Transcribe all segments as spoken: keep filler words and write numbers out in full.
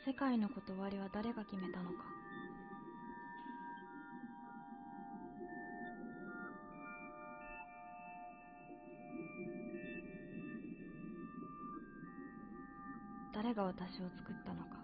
世界の断りは誰が決めたのか。誰が私を作ったのか。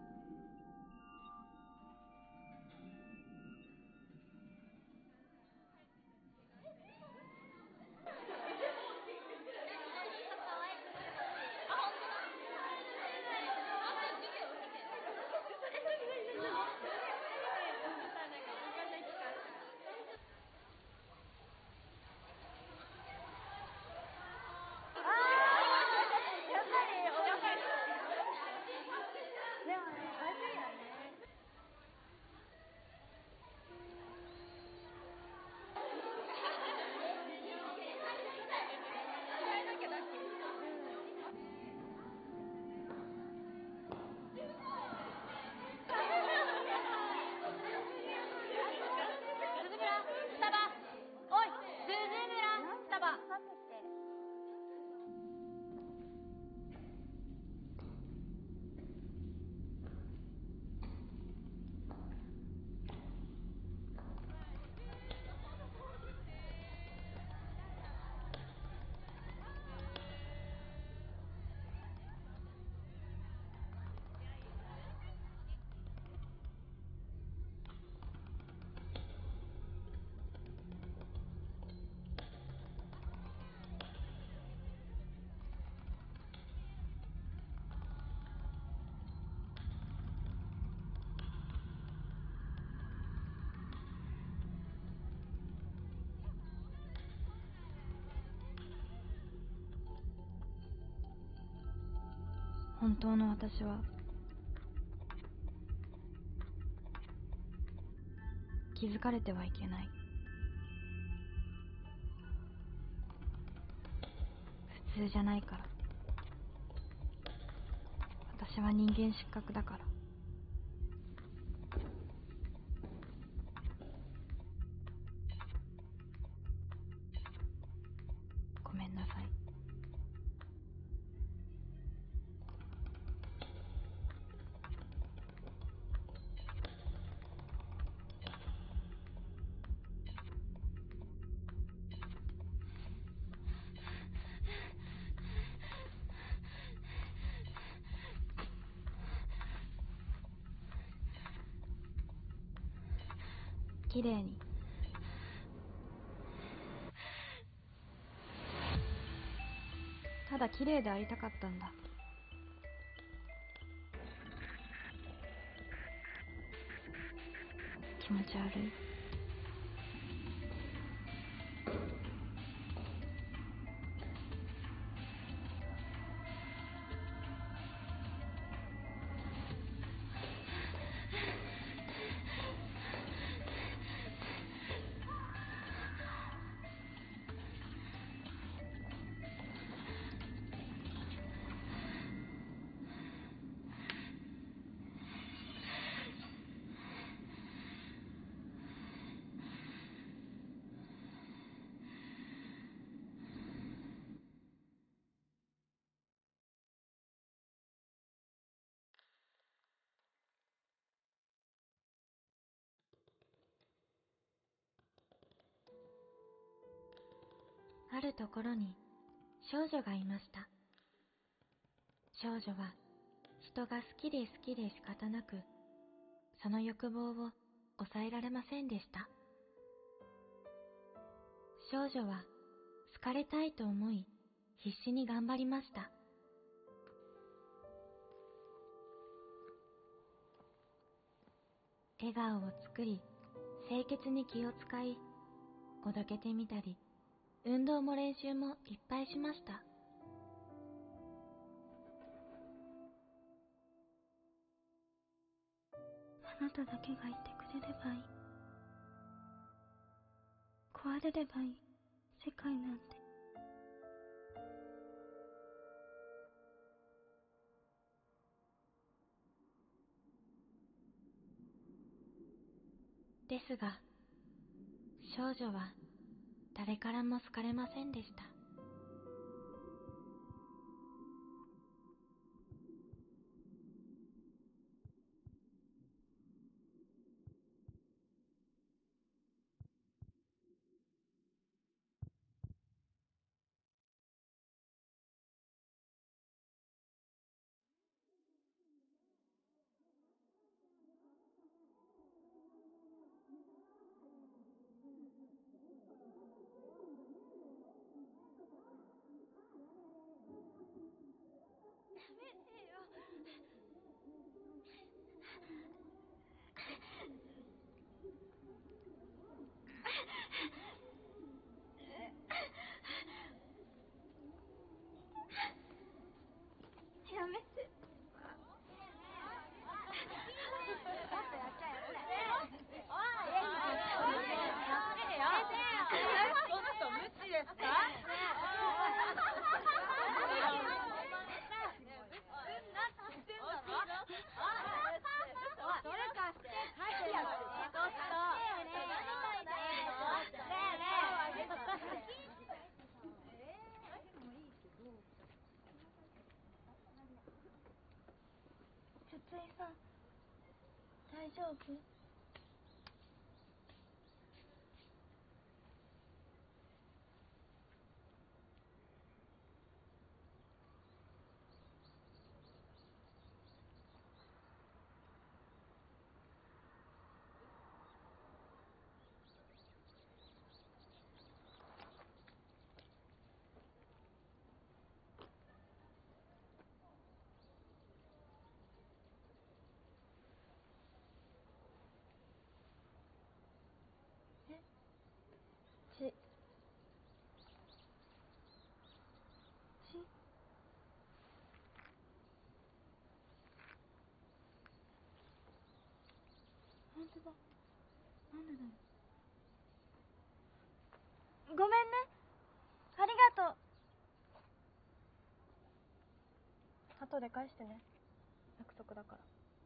本当の私は気づかれてはいけない。普通じゃないから。私は人間失格だから。ごめんなさい。きれいに。ただきれいでありたかったんだ。気持ち悪い。あるところに少女がいました。少女は人が好きで好きで仕方なく、その欲望を抑えられませんでした。少女は好かれたいと思い、必死に頑張りました。笑顔を作り、清潔に気を使い、おどけてみたり、運動も練習もいっぱいしました。 あなただけがいてくれればいい。壊れればいい、世界なんて。 ですが、少女は誰からも好かれませんでした。 筒井さん、大丈夫？ち、ち、本当だ。なんでだろう。ごめんね。ありがとう。後で返してね。約束だから。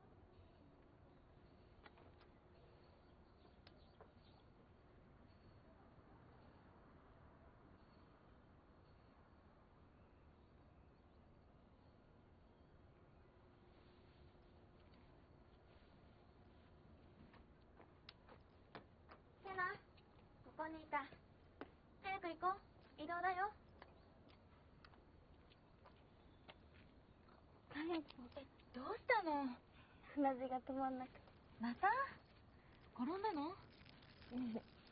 セナ、ここにいた。早く行こう。移動だよ。 早く。 え、どうしたの？ 鼻血が止まんなくて。 また？転んだの？ うん。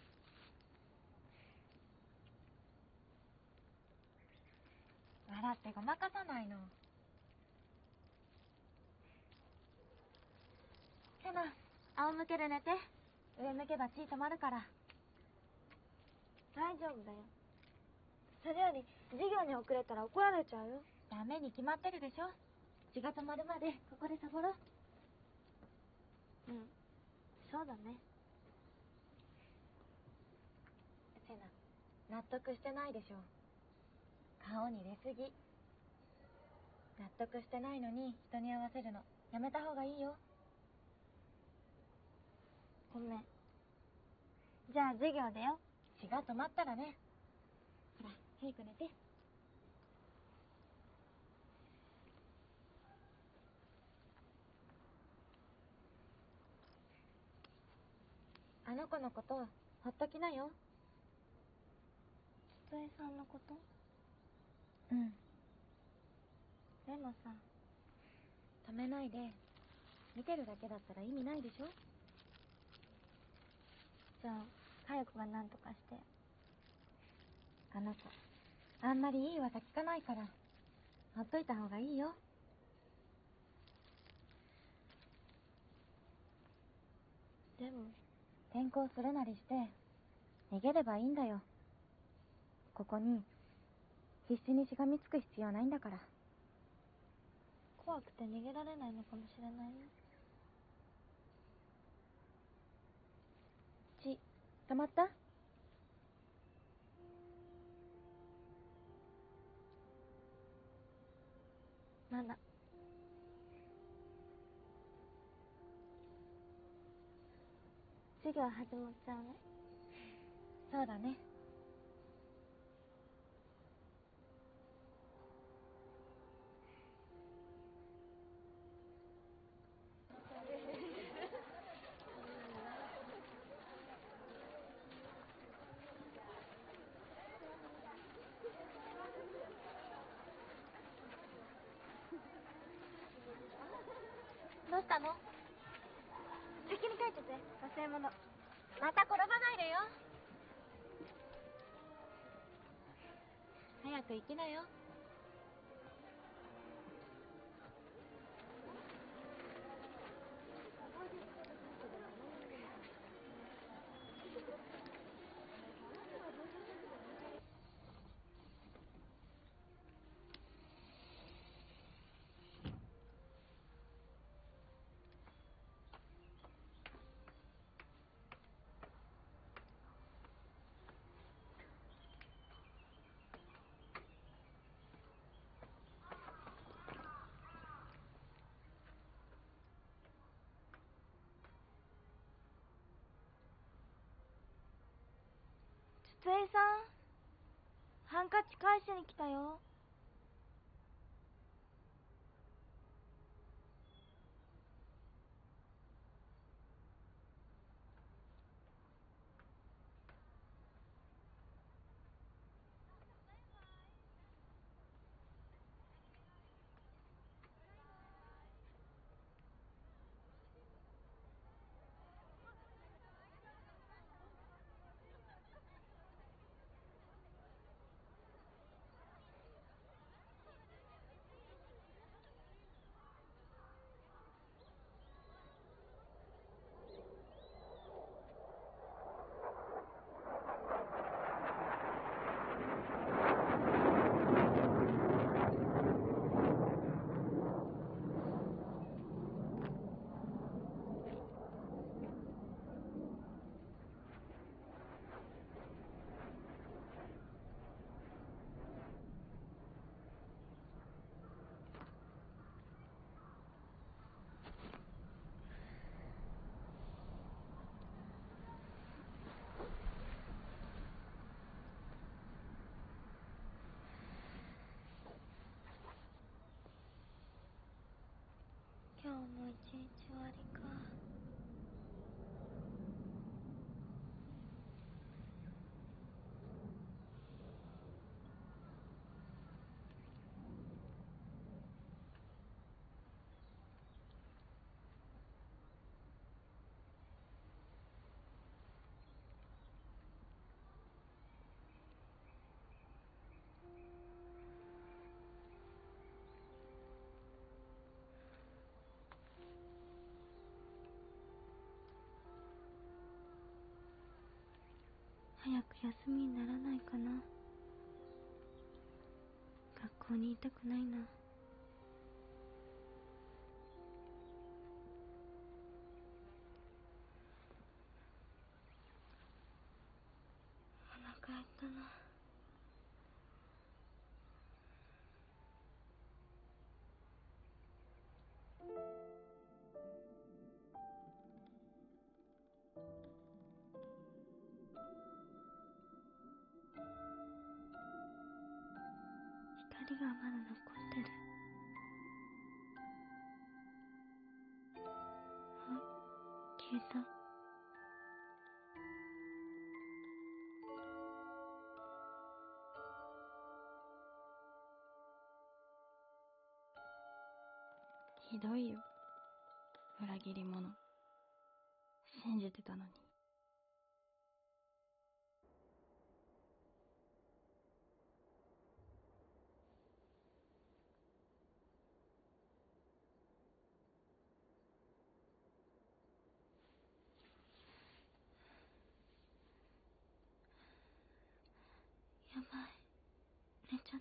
笑ってごまかさないの。セナ、仰向けで寝て。上向けば血止まるから。 大丈夫だよ。それより授業に遅れたら怒られちゃうよ。 ダメに決まってるでしょ。血が止まるまでここでサボろう。 うん、そうだね。 セナ、納得してないでしょ。顔に出すぎ。納得してないのに人に合わせるのやめた方がいいよ。 ごめん。じゃあ授業でよ。 血が止まったらね。ほら、早く寝て。あの子のことほっときなよ。 筒井さんのこと？ うん。 でもさ、 止めないで。見てるだけだったら意味ないでしょ。 じゃあ佳代子が何とかして。 あの子あんまりいい噂聞かないからほっといた方がいいよ。 でも転校するなりして逃げればいいんだよ。ここに必死にしがみつく必要ないんだから。 怖くて逃げられないのかもしれないよ。 血止まった？ まだ。授業始まっちゃうね。 そうだね。どうしたの？ 先に帰ってて、忘れ物。 また転ばないでよ。早く行きなよ。 筒井さん、ハンカチ返しに来たよ。 ちいち割か。早く休みにならないかな。学校にいたくないな。お腹減ったな。光がまだ残ってる。あ、消えた。 ひどいよ、裏切り者。信じてたのに。 やばい、寝ちゃった。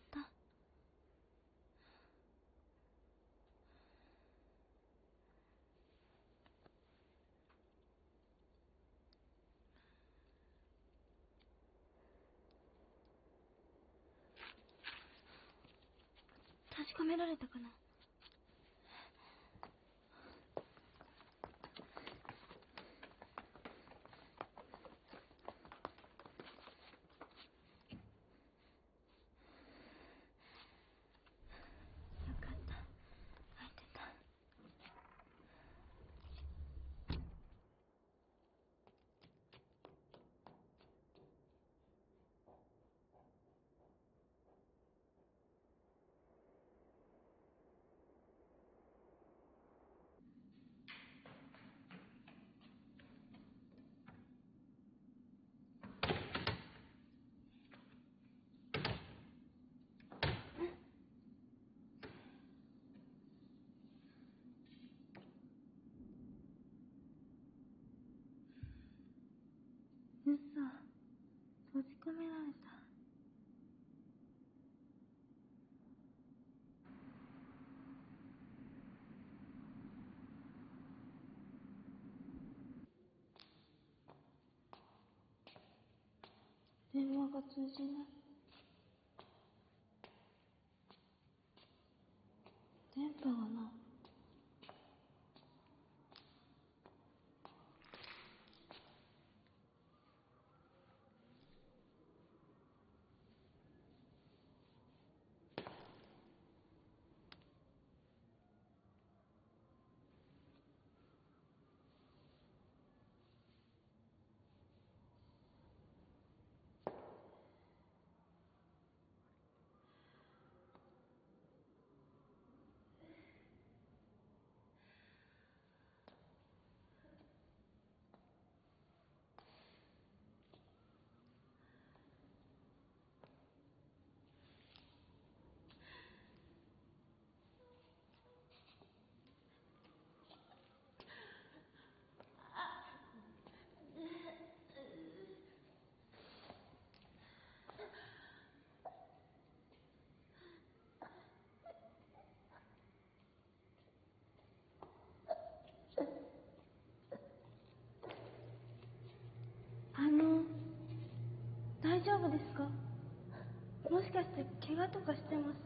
確かめられたかな。よかった、開いてた。うそ、閉じ込められた。電話が通じない。電波がない。あの、大丈夫ですか？もしかして怪我とかしてます？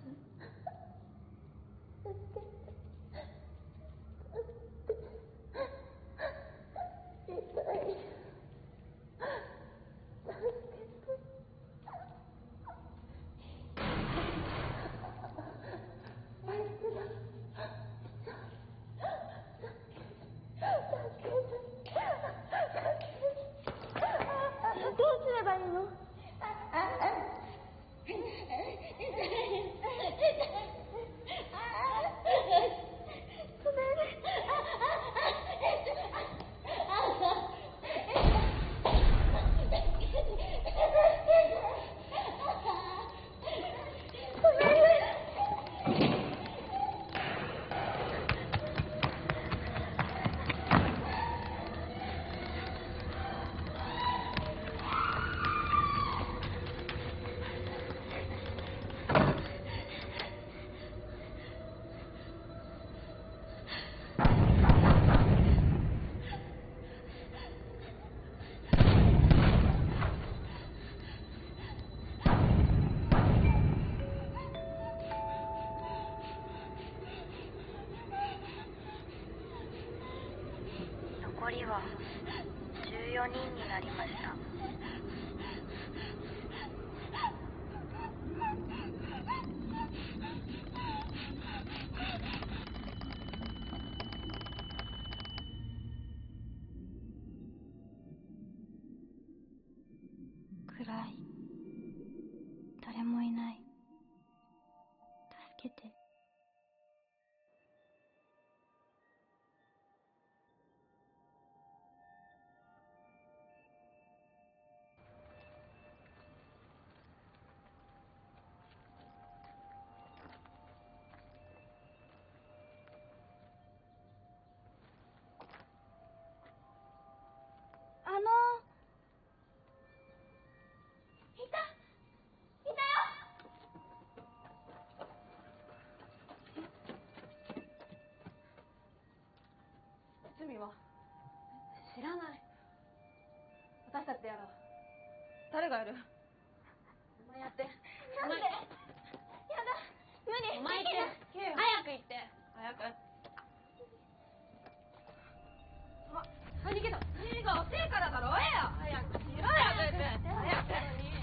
残りはじゅうよにんになりました。暗い。誰もいない。助けて。 あのいたいたよ。罪は知らない。私たちでやろう。誰がやる？お前やって。なんで？やだ、無理。お前行って。早く行って。早く。あ、逃げた。逃が遅いからだろ。えや。早くしろよ。早く。早く。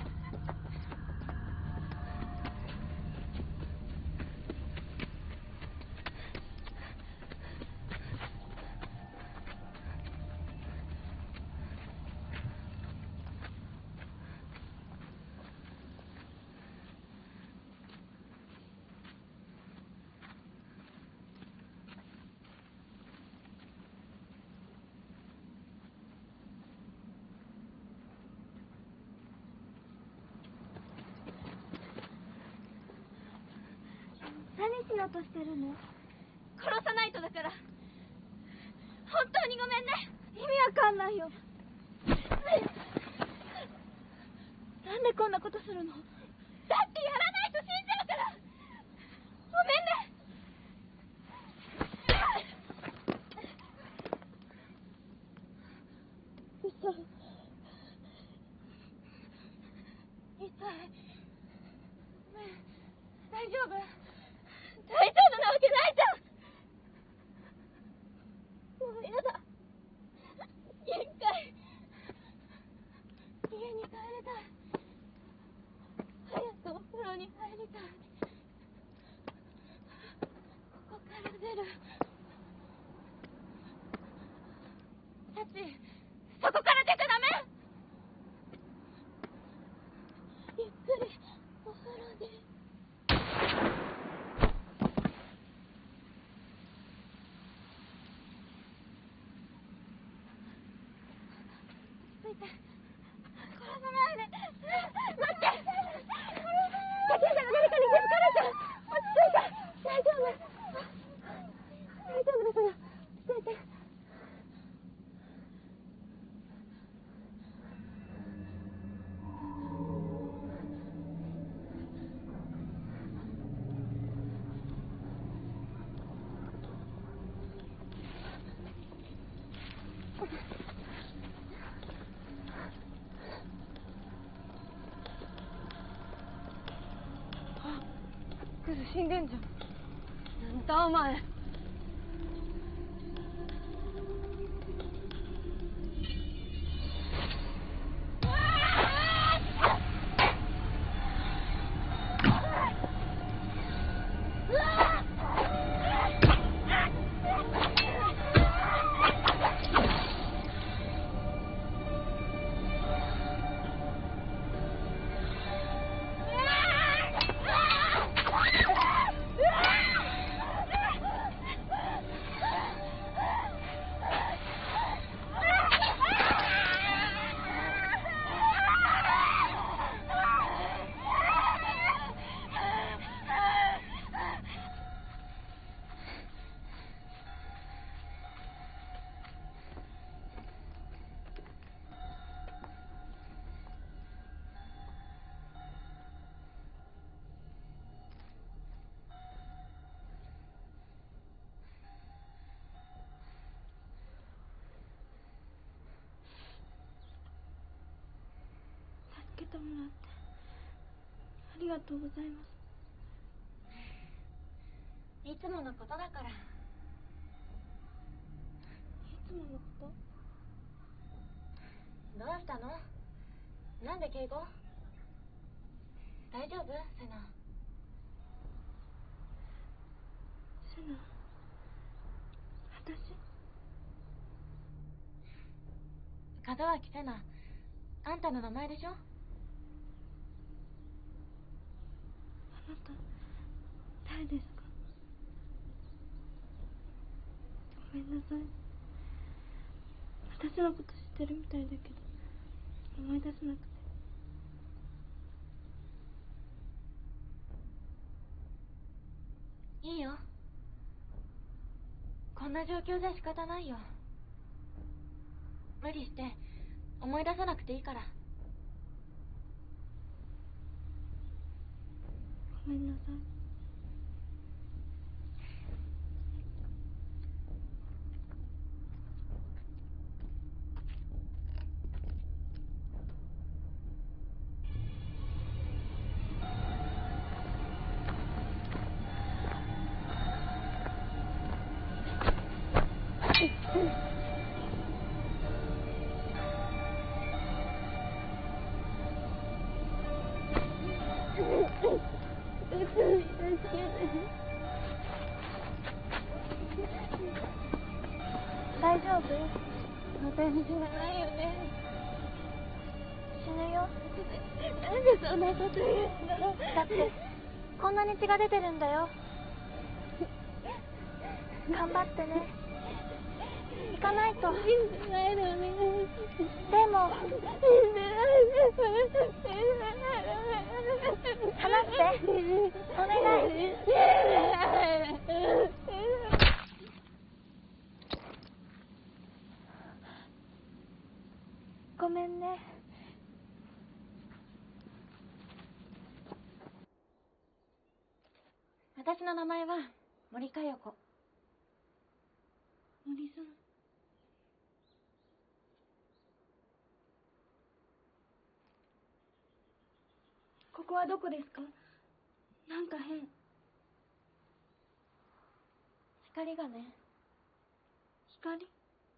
何しようとしてるの？殺さないとだから。本当にごめんね。意味わかんないよ。なんでこんなことするの？だってやらないと死んじゃうから。ごめんね。嘘。痛い。ごめん。大丈夫？大丈夫なわけないじゃん。もうやだ。限界。家に帰りたい。早くお風呂に入りたい。ここから出る。サチ、そこから出ちゃダメ。ゆっくりお風呂で。ついて。殺さないで。待って。サチさんが誰かに気づかれちゃう。落ち着いて。大丈夫。大丈夫ですよ。落ち着いて。あ、クズ死んでんじゃん。なんだお前。助けてもらってありがとうございます。いつものことだから。いつものこと？ どうしたの？なんで敬語？大丈夫？セナ。 セナ、私？ 門脇セナ、あんたの名前でしょ？あなた、誰ですか？ごめんなさい。私のこと知ってるみたいだけど、思い出せなくて。 いいよ。こんな状況じゃ仕方ないよ。無理して思い出さなくていいから。 ごめんなさい。大丈夫？私死なないよね。 死ぬよ。 なんでそんなこと言うんだろう。 だってこんなに血が出てるんだよ。頑張ってね。行かないと。 信じないでお願いします。 でも信じないで。 話してお願い。ごめんね。私の名前は森佳代子。 森さん。ここはどこですか？なんか変。 光がね。 光？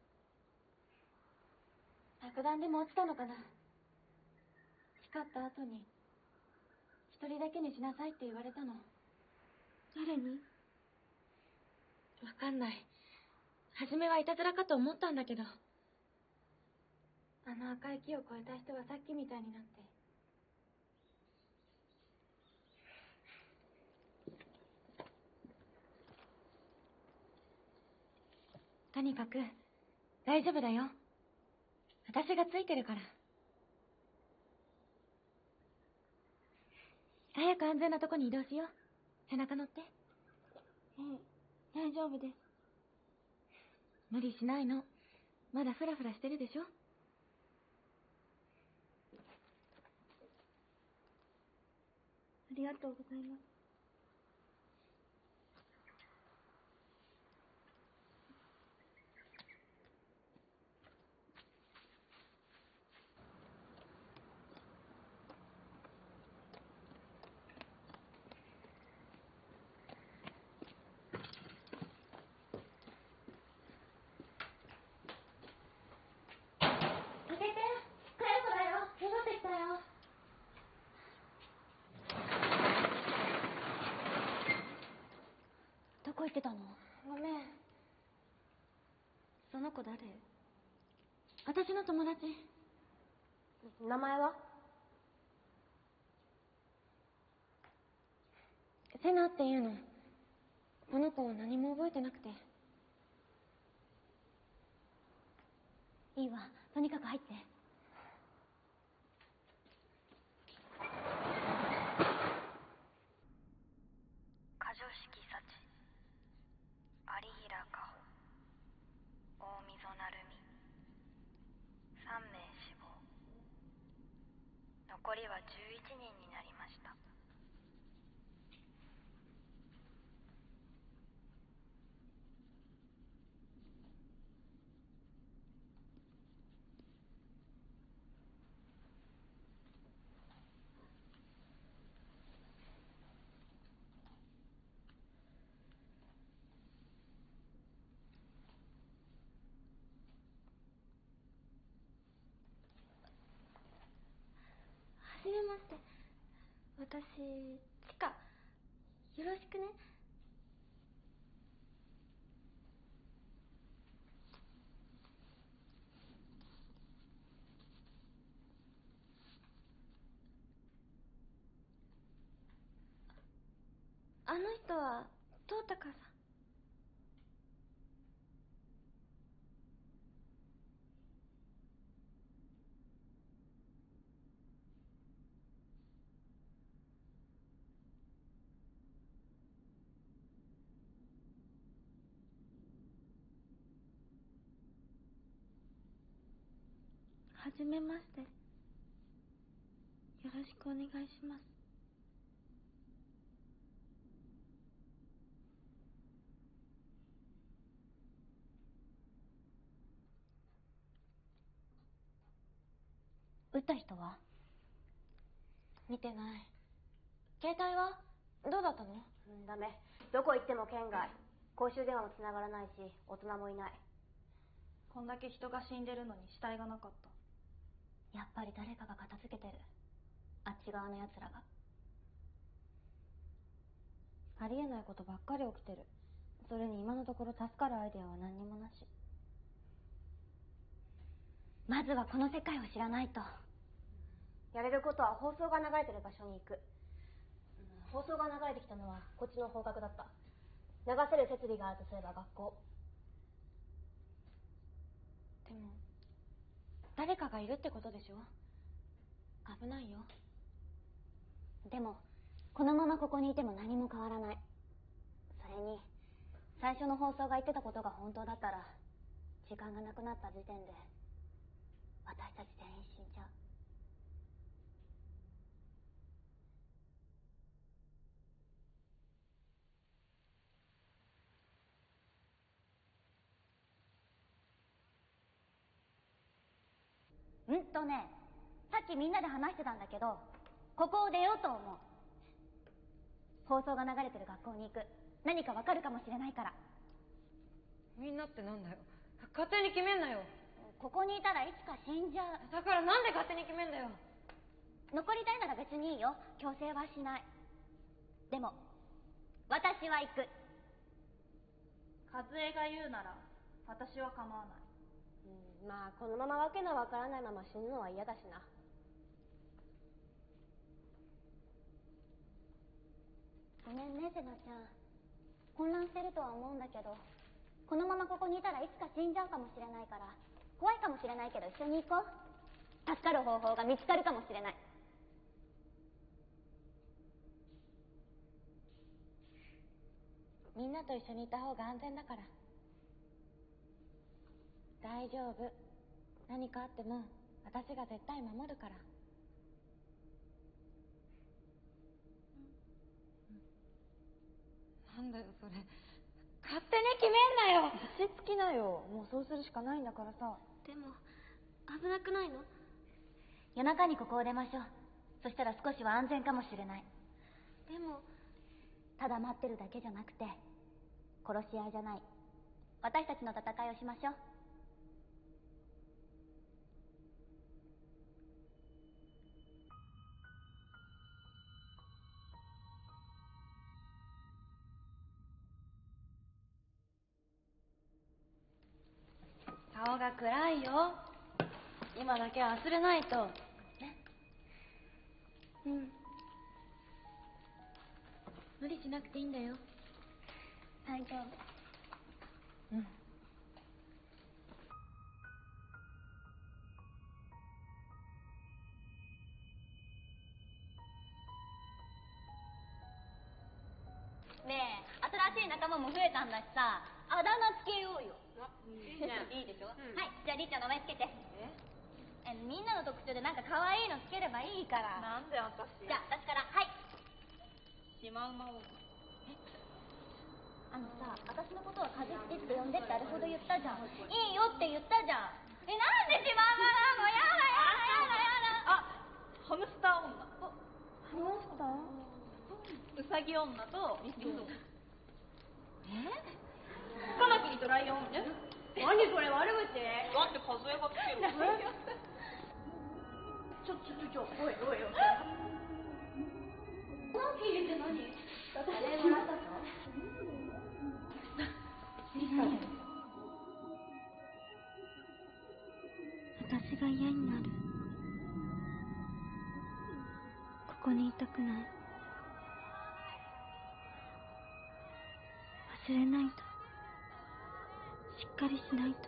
爆弾でも落ちたのかな。光った後に一人だけにしなさいって言われたの。 誰に？ わかんない。初めはいたずらかと思ったんだけど、あの赤い木を越えた人はさっきみたいになって。とにかく大丈夫だよ。私がついてるから。早く安全なとこに移動しよう。背中乗って。 うん、大丈夫です。 無理しないの。まだフラフラしてるでしょ。 ありがとうございます。 開けて。佳代子だよ。戻ってきたよ。どこ行ってたの？ごめん。 その子誰？ 私の友達。 名前は？ セナっていうの。この子何も覚えてなくて。いいわ。とにかく入って。 過剰式幸有平香穂大溝成美さんめい死亡、残りはじゅういちにんになりました。 私、チカ、よろしくね。あの人は、東高さん。はじめまして。よろしくお願いします。 撃った人は？見てない。携帯はどうだったの？うん、ダメ。どこ行っても県外。公衆電話も繋がらないし、大人もいない。 こんだけ人が死んでるのに死体がなかった。 やっぱり誰かが片付けてる。あっち側の奴らが。ありえないことばっかり起きてる。それに今のところ助かるアイデアは何にもなし。まずはこの世界を知らないと。やれることは放送が流れてる場所に行く。放送が流れてきたのはこっちの方角だった。流せる設備があるとすれば学校。でも誰かがいるってことでしょ？危ないよ。でもこのままここにいても何も変わらない。それに最初の放送が言ってたことが本当だったら、時間がなくなった時点で私たち全員死んじゃう。うんとね、さっきみんなで話してたんだけど、ここを出ようと思う。放送が流れてる学校に行く。何かわかるかもしれないから。 みんなってなんだよ。勝手に決めんなよ。 ここにいたらいつか死んじゃう。 だからなんで勝手に決めんだよ。 残りたいなら別にいいよ。強制はしない。でも私は行く。 和江が言うなら私は構わない。 うん、まあこのままわけのわからないまま死ぬのは嫌だしな。ごめんねセナちゃん。混乱してるとは思うんだけど、このままここにいたらいつか死んじゃうかもしれないから、怖いかもしれないけど一緒に行こう。助かる方法が見つかるかもしれない。みんなと一緒にいた方が安全だから。大丈夫。何かあっても私が絶対守るから。 なんだよそれ。勝手に決めんなよ。 落ち着きなよ。もうそうするしかないんだからさ。 でも、危なくないの？ 夜中にここを出ましょう。そしたら少しは安全かもしれない。 でも、 ただ待ってるだけじゃなくて、殺し合いじゃない。私たちの戦いをしましょう。 顔が暗いよ。今だけは忘れないと。ね。うん。無理しなくていいんだよ。 大丈夫。 うん。 ねえ、新しい仲間も増えたんだしさ、あだ名つけようよ。いいね。いいでしょ、うん、はい、じゃありっちゃん名前つけて。ええ、みんなの特徴でなんか可愛いのつければいいから。 なんで私？ じゃあ私から、はい。 シマウマ王子。 え、あのさ、私のことは風邪って呼んでってあれほど言ったじゃん。いいよって言ったじゃん。え、なんでシマウマなの？やだやだやだやだ。 あ、ハムスター女。 ハムスター？ ウサギ女とミス女。 え？ カマキリとライオン。え？ 何それ、悪口？ なんで数えがつけるの？ちょちょちょちょ、おいおいおい。 き入れって何？ カレーもらったと？ 私が嫌になる。ここにいたくない。忘れないと。しっかりしないと。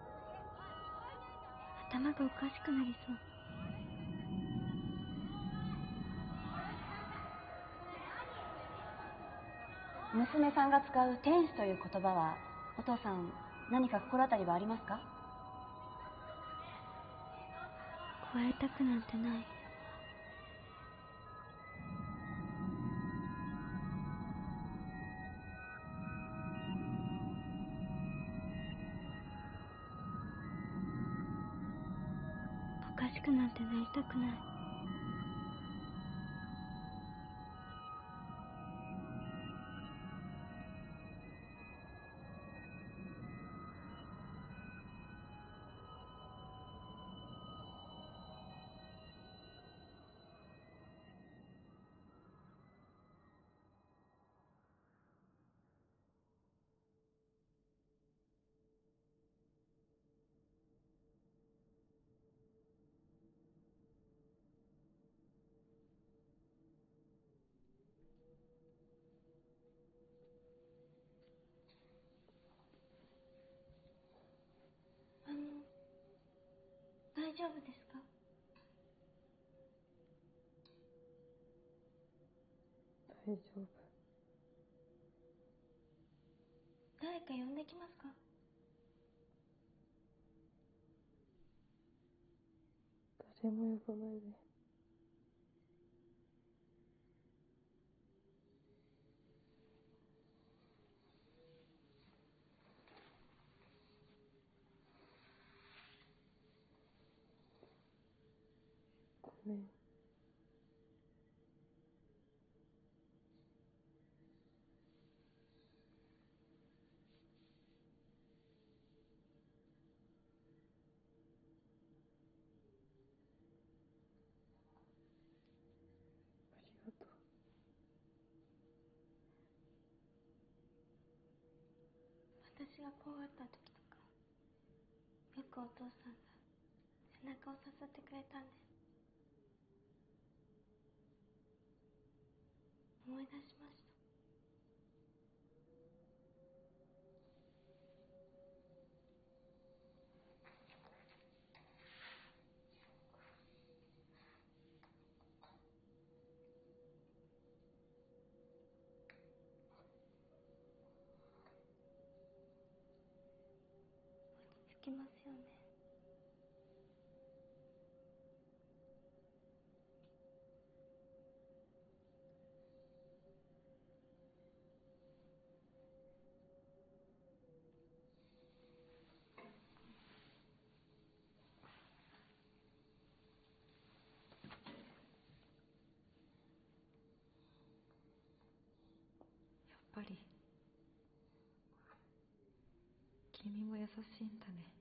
頭がおかしくなりそう。 娘さんが使う天使という言葉は、お父さん何か心当たりはありますか？ 加えたくなんてない。おかしくなんてなりたくない。あの、大丈夫ですか？ 大丈夫。 誰か呼んできますか？ 誰も呼ばないで。ごめん。ありがとう。 私が怖かった時とか、よくお父さんが背中をさすってくれたんです。思い出しました。落ち着きますよね。 やっぱり君も優しいんだね。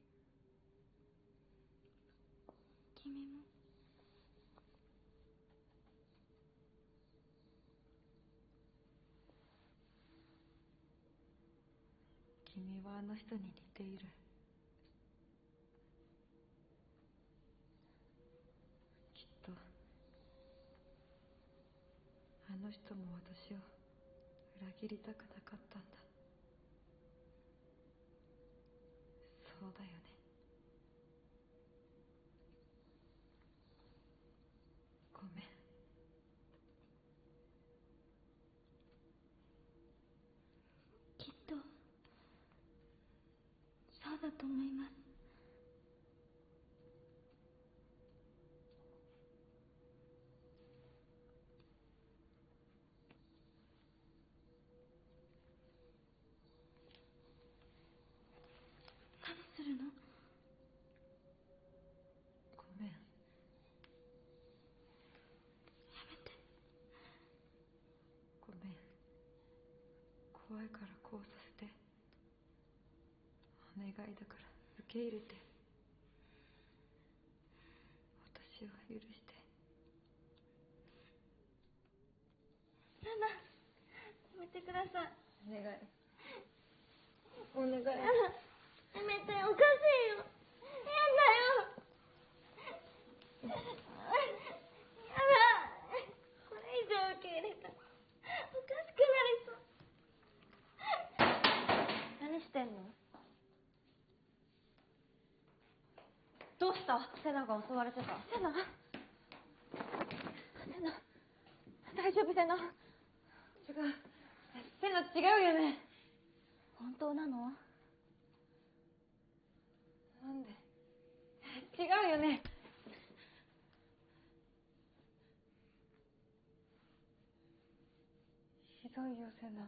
君も。 君はあの人に似ている。きっとあの人も私を裏切りたくなかったんだ。そうだよね。ごめん。 きっとそうだと思います。何するの？ ごめん。 やめて。 ごめん。怖いからこうさせて。お願いだから受け入れて。私を許して。 だ、やめてください。 お願い。 お願い。やだ、やめて、おかしいよ。変だよ。やだ、これ以上受け入れたらおかしくなりそう。何してんの？どうした？セナが襲われてた。セナ？セナ、大丈夫？セナ。違う。セナ、違うよね。本当なの？なんで？違うよね。ひどいよ、セナ。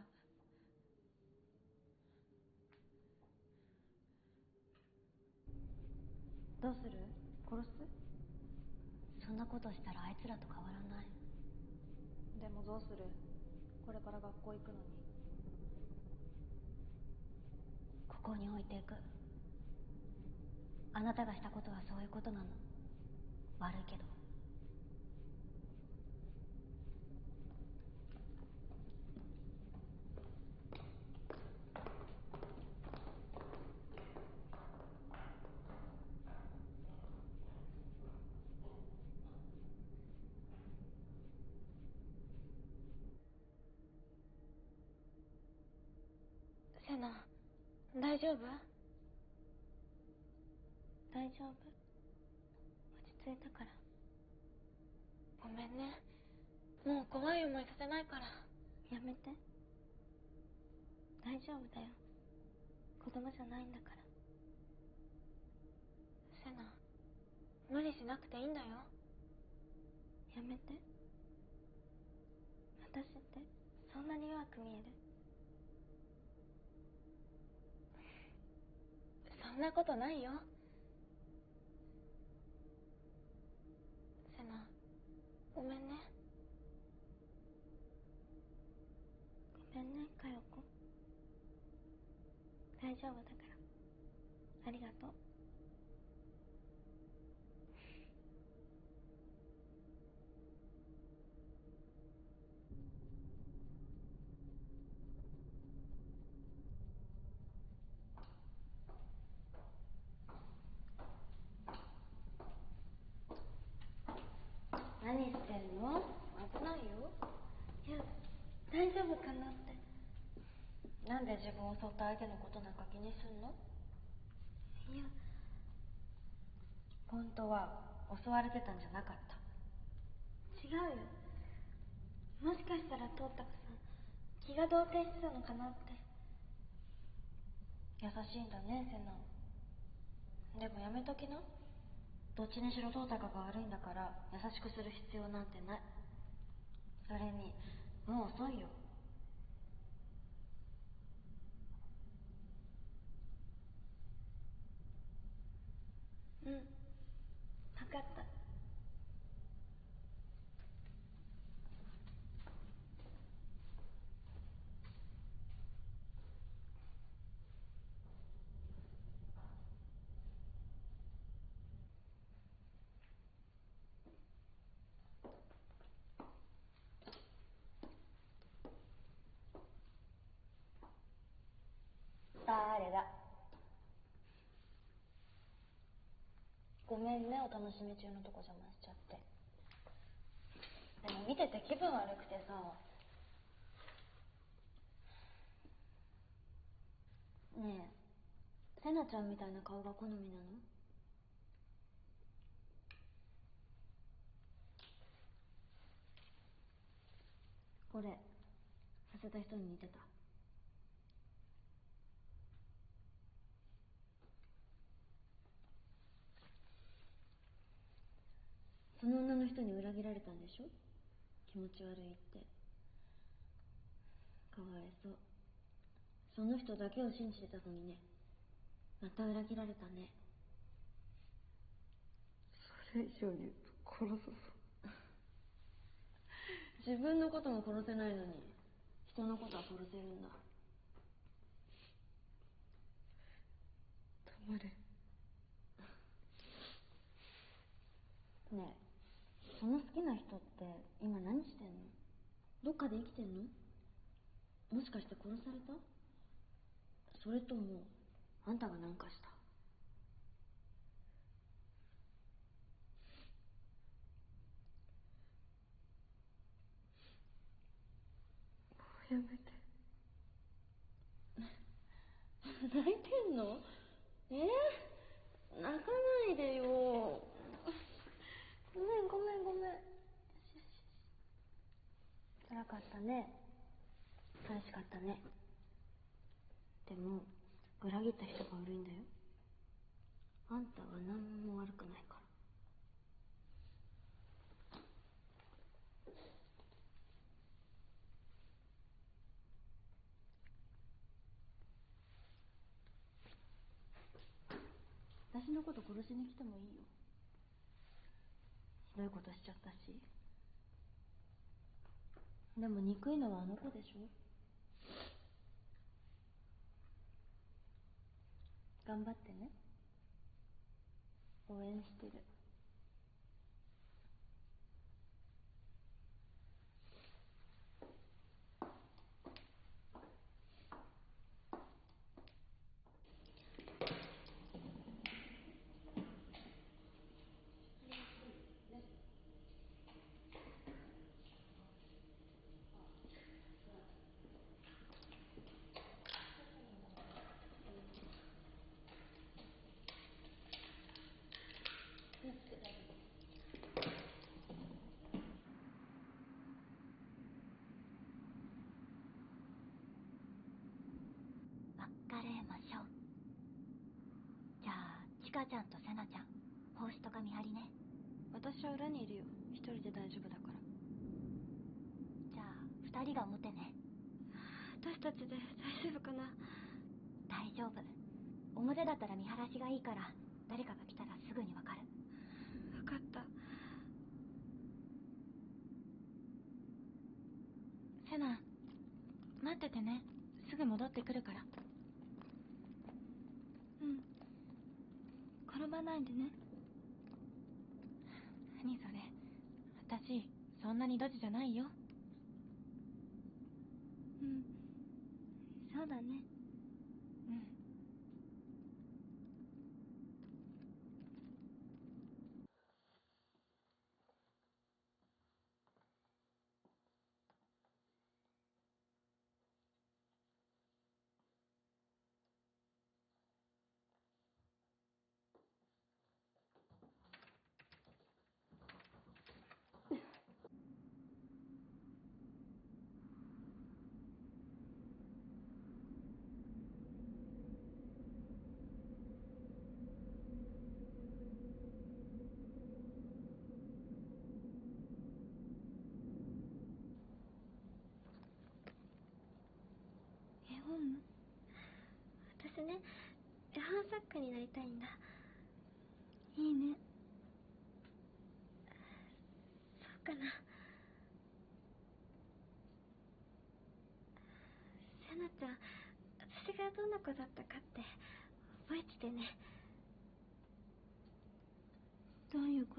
どうする？殺す？ そんなことしたらあいつらと変わらない。 でもどうする？これから学校行くのに。 ここに置いていく。あなたがしたことはそういうことなの。悪いけど。 セナ、大丈夫？大丈夫？落ち着いたから。ごめんね。もう怖い思いさせないから。やめて。大丈夫だよ。子供じゃないんだから。セナ、無理しなくていいんだよ。やめて。私ってそんなに弱く見える？そんなことないよ。セナ、ごめんね。ごめんね、佳代子。大丈夫だから。ありがとう。 何してんの？ 危ないよ。いや、大丈夫かなって。 なんで自分を襲った相手のことなんか気にすんの？ いや、 本当は襲われてたんじゃなかった。 違うよ。もしかしたらトータカさん気が動転してたのかなって。 優しいんだね、セナ。でもやめときな。どっちにしろトータカが悪いんだから優しくする必要なんてない。それにもう遅いよ。 うん、分かった。 誰だ？ごめんね、お楽しみ中のとこ邪魔しちゃって。でも見てて気分悪くてさ。ねえ、セナちゃんみたいな顔が好みなの？これさせた人に似てた。その女の人に裏切られたんでしょ？気持ち悪いって。かわいそう。その人だけを信じてたのにね。また裏切られたね。 それ以上に殺すぞ。 自分のことも殺せないのに人のことは殺せるんだ。 黙れ。 ねえ、その好きな人って今何してんの？ どっかで生きてんの？もしかして殺された？それともあんたが何かした？ やめて。 泣いてんの？えー、泣かないでよ。ごめんごめんごめん。辛かったね。悲しかったね。でも裏切った人が悪いんだよ。あんたは何も悪くないから。私のこと殺しに来てもいいよ。ひどいことしちゃったし。でも憎いのはあの子でしょ。頑張ってね。応援してる。 別れましょう。じゃあちかちゃんとせなちゃん、帽子とか見張りね。 私は裏にいるよ。一人で大丈夫だから。 じゃあ二人が表ね。 私たちで大丈夫かな？ 大丈夫。表だったら見晴らしがいいから、誰かが来たらすぐにわかる。 分かった。 セナ、待っててね。すぐ戻ってくるから。 うん。転ばないでね。 何それ。私そんなにドジじゃないよ。 うん、そうだね。 うん。 絵本？私ね、絵本作家になりたいんだ。いいね。そうかな。せなちゃん、私がどんな子だったかって覚えててね。どういうこと？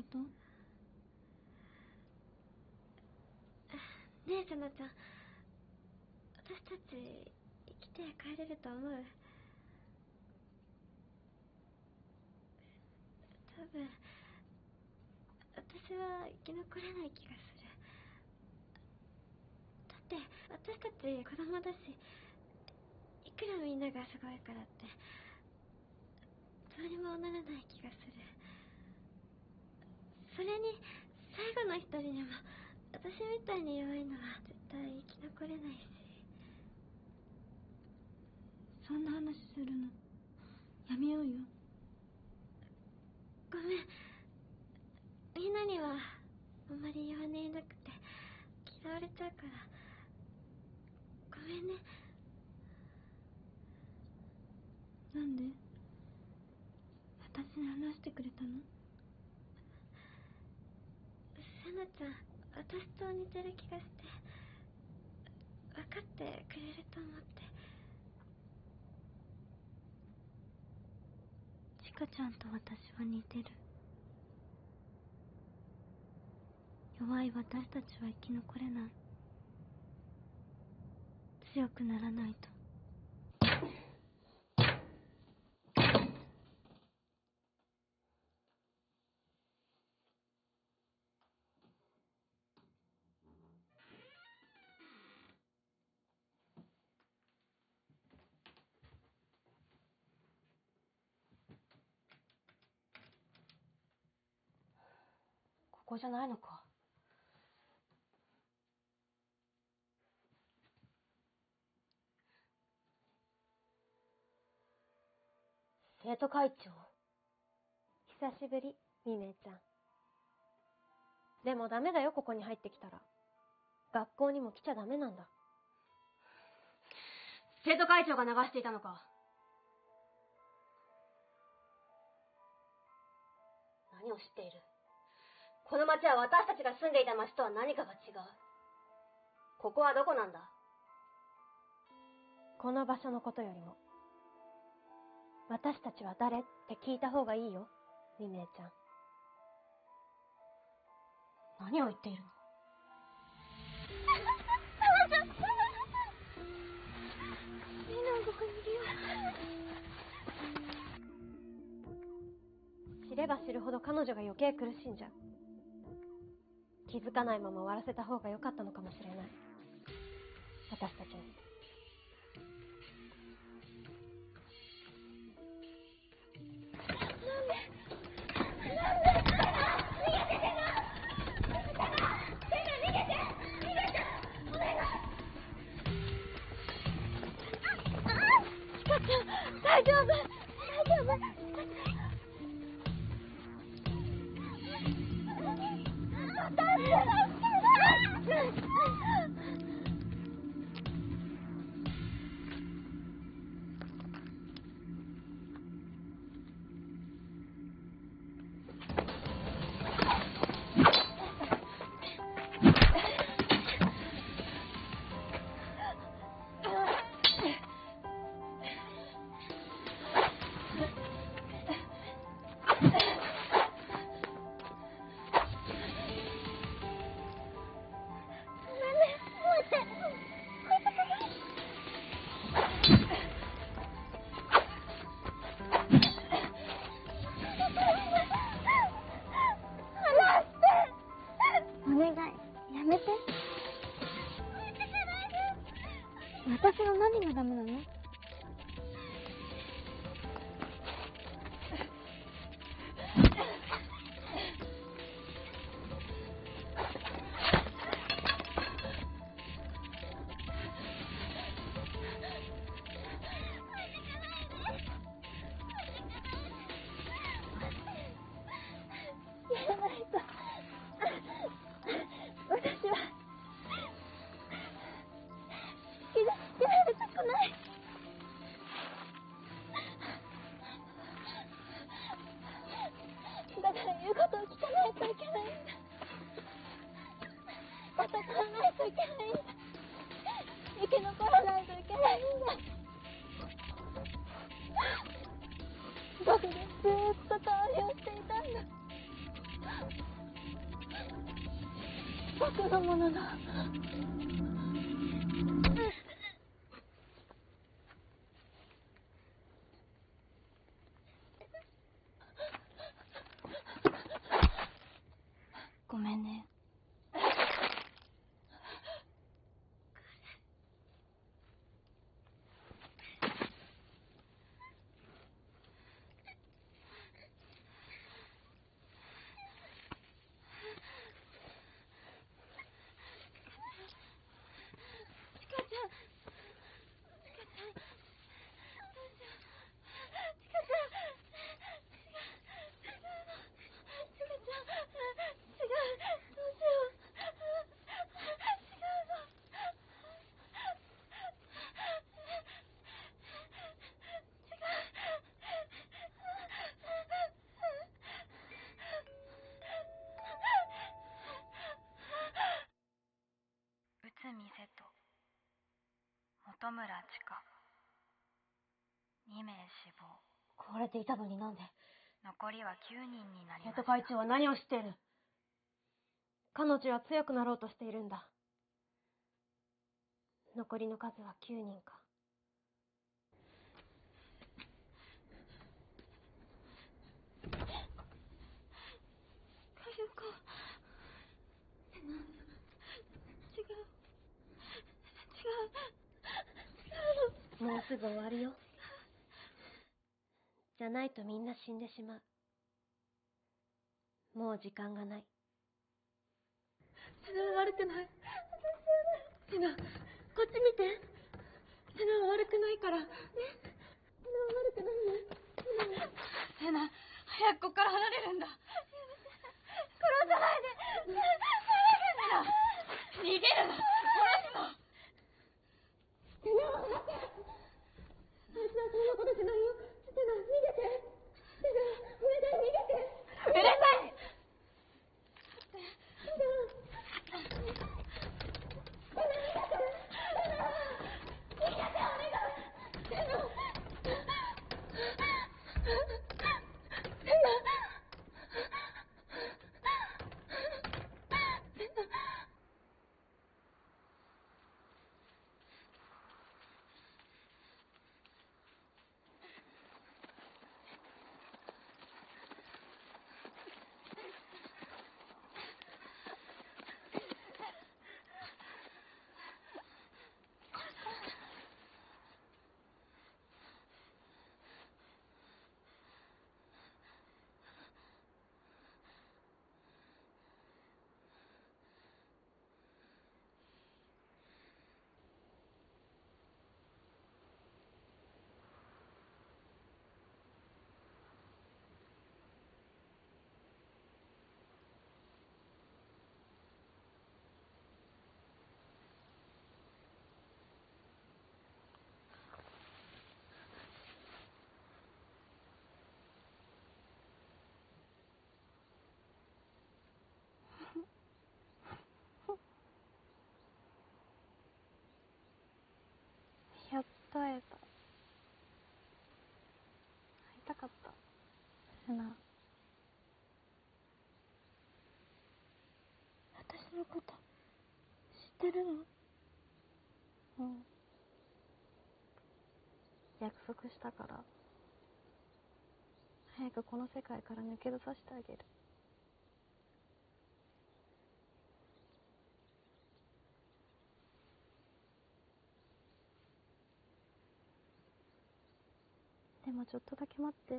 ねえせなちゃん、私たち生きて帰れると思う？多分私は生き残れない気がする。だって私たち子供だし、いくらみんながすごいからってどうにもならない気がする。それに最後の一人でも私みたいに弱いのは絶対生き残れないし。そんな話するのやめようよ。ごめん、みんなにはあんまり弱音言えなくて嫌われちゃうから。ごめんね。なんで私に話してくれたの？せなちゃん、私と似てる気がして分かってくれると思って。ちかちゃんと私は似てる。弱い私たちは生き残れない。 強くならないと。 ここじゃないのか。生徒会長。久しぶり、ミネちゃん。でもダメだよ、ここに入ってきたら。学校にも来ちゃダメなんだ。生徒会長が流していたのか。何を知っている？この町は私たちが住んでいた町とは何かが違う。ここはどこなんだ？この場所のことよりも、私たちは誰って聞いた方がいいよ、リネちゃん。何を言っているの？みんなはここにいるよ。知れば知るほど彼女が余計苦しんじゃう。気づかないまま終わらせた方が良かったのかもしれない。私たちに。大丈夫、大丈夫。 私の何がダメなの？やらないと。私は傷つけられたくない。だから言うことを聞かないといけないんだ。戦わないといけないんだ。生き残らないといけないんだ。僕がずーっと代わりをしていたんだ。僕のものだ。ごめんね。 内海瀬戸、本村千佳、にめい死亡。 壊れていたのになんで？ 残りはきゅうにんになりました。 生徒会長は何を知っている？彼女は強くなろうとしているんだ。 残りの数はきゅうにんか。 かよこ。セナ。違う。違う。違うの。 もうすぐ終わるよ。じゃないとみんな死んでしまう。もう時間がない。 セナは悪くない。セナ、こっち見て。セナは悪くないから。ね。セナは悪くないよ。セナ、早くここから離れるんだ。殺さないで。セナ、逃げるな。殺すの。セナは待って。あいつはそんなことしないよ。セナ、逃げて。セナ、お願い逃げて。うるさい。セナ。 やっと会えた。会いたかった。セナ。 私のこと知ってるの？ うん。約束したから。早くこの世界から抜け出させてあげる。でもちょっとだけ待って。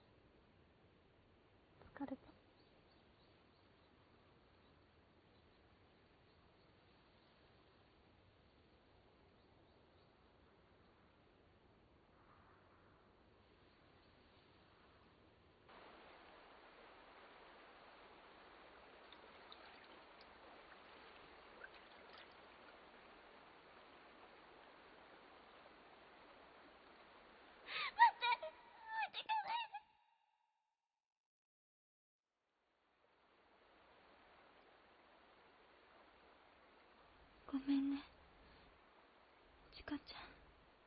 疲れた。 ごめんね、ちかちゃん。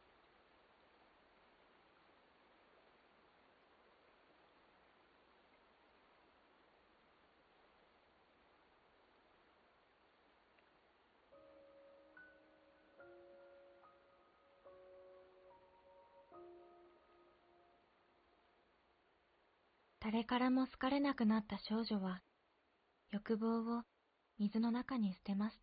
誰からも好かれなくなった少女は、欲望を水の中に捨てました。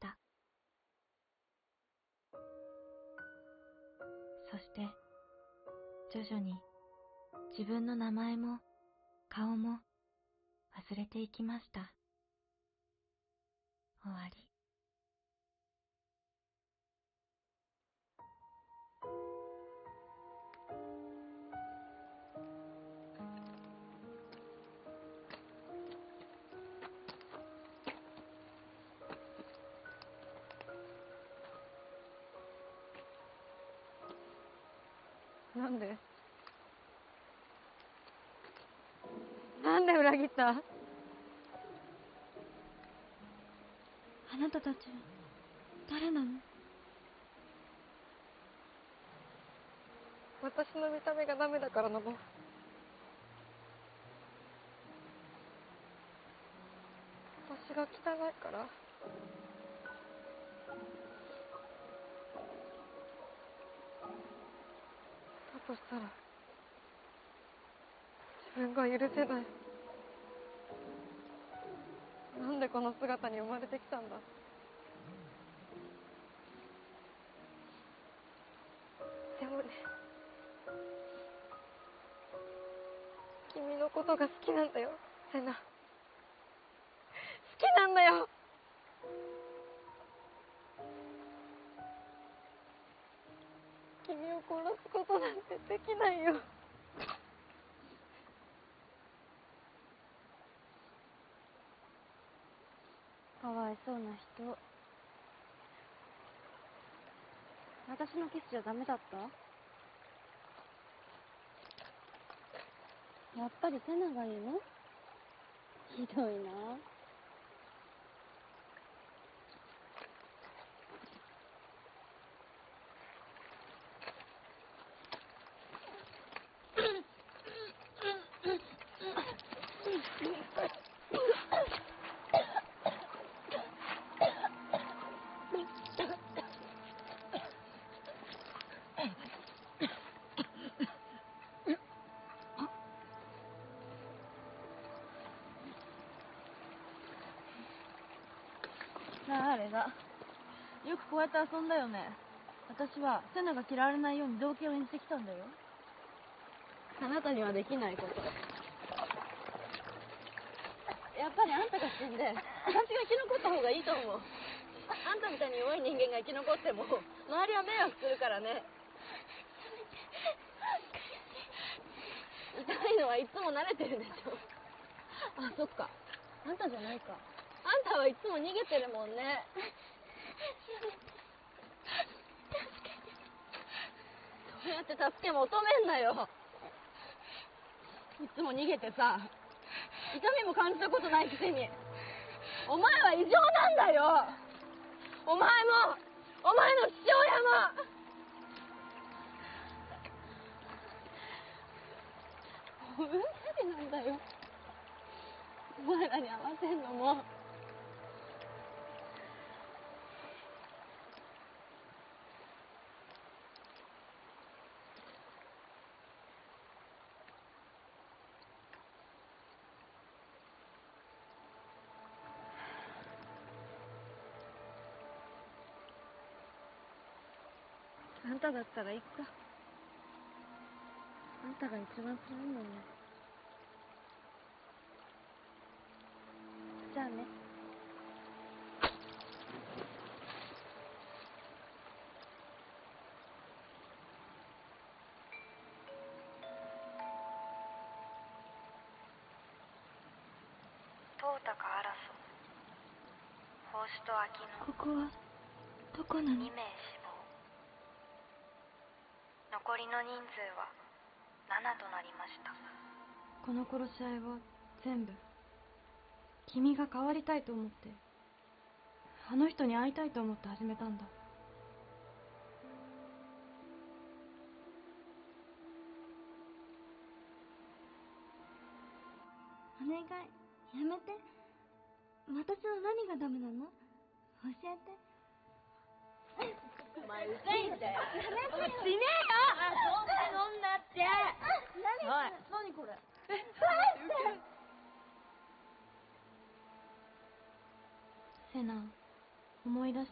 そして、徐々に自分の名前も顔も忘れていきました。終わり。 なんでなんで裏切った？ あなたたちは誰なの？ 私の見た目がダメだからなの。私が汚いから。 そしたら自分が許せない。なんでこの姿に生まれてきたんだ。でもね、君のことが好きなんだよ、セナ。好きなんだよ。君を殺すことなんてできないよ。 かわいそうな人。私のキスじゃダメだった？やっぱりセナがいいの？ひどいな。 誰だ。よくこうやって遊んだよね。私はセナが嫌われないように道化を演じてきたんだよ。 あなたにはできないこと。やっぱりあんたが死んで、私が生き残った方がいいと思う。あんたみたいに弱い人間が生き残っても、周りは迷惑するからね。痛いのはいつも慣れてるでしょ。あ、そっか。あんたじゃないか。あんたはいつも逃げてるもんね。そうやって助け求めんなよ。いつも逃げてさ、痛みも感じたことないくせに。お前は異常なんだよ。お前もお前の父親も。うんざりなんだよ、お前らに合わせんのも。あんただったらいいか。あんたが一番辛いもんね。じゃあね。 東高アラソ法師と秋野ここはどこなの？ にめい死亡。残りの人数はななとなりました。 この殺し合いは全部君が変わりたいと思って、あの人に会いたいと思って始めたんだ。 お願い、やめて。私の何がダメなの？教えて。 お前うざいんだよ。 お前死ねえよ。あ、そんな飲んだって。 何おい、何これ。 セナ、思い出した？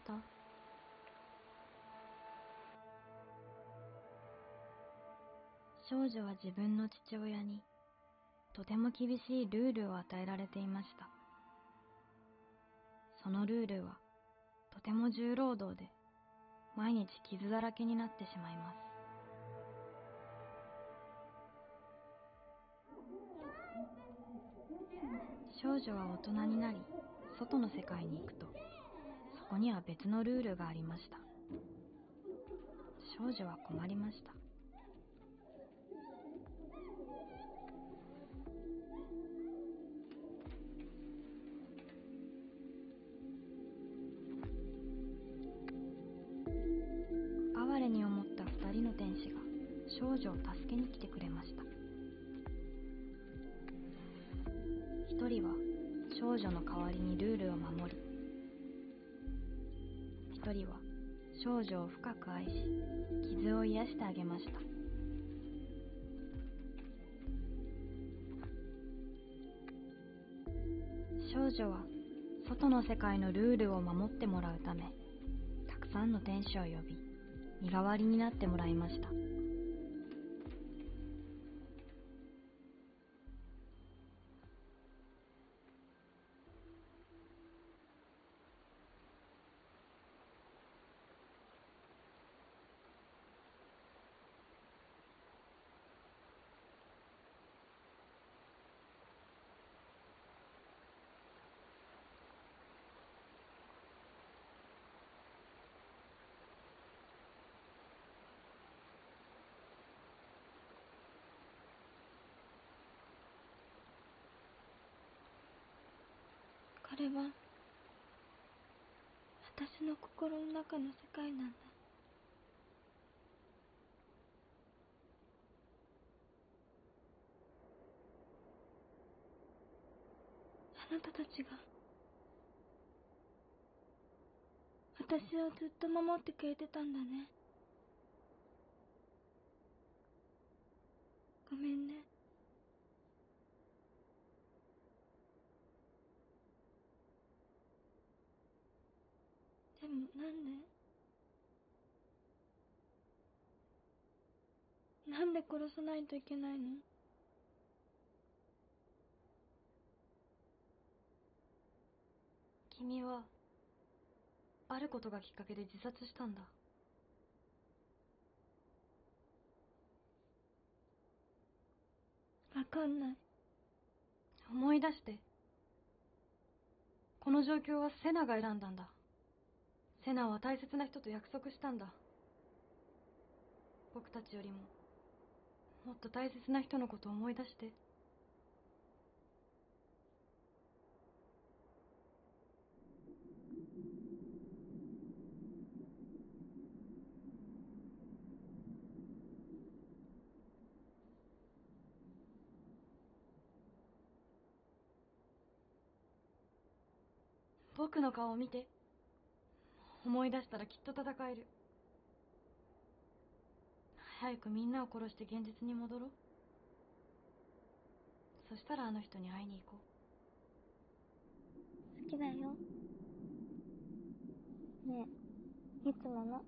少女は自分の父親にとても厳しいルールを与えられていました。そのルールはとても重労働で毎日傷だらけになってしまいます。少女は大人になり外の世界に行くと、そこには別のルールがありました。少女は困りました。哀れに思った二人の天使が少女を助けに来てくれました。一人は少女の代わりにルールを守り、一人は少女を深く愛し傷を癒してあげました。 少女は外の世界のルールを守ってもらうため、たくさんの天使を呼び、身代わりになってもらいました。 これは私の心の中の世界なんだ。あなたたちが私をずっと守ってくれてたんだね。ごめんね。でもなんでなんで殺さないといけないの？ 君はあることがきっかけで自殺したんだ。 わかんない。 思い出して。この状況はセナが選んだんだ。セナは大切な人と約束したんだ。僕たちよりももっと大切な人のことを思い出して。僕の顔を見て。思い出したらきっと戦える。早くみんなを殺して現実に戻ろう。そしたらあの人に会いに行こ好きだよ。ねえ、いつもの。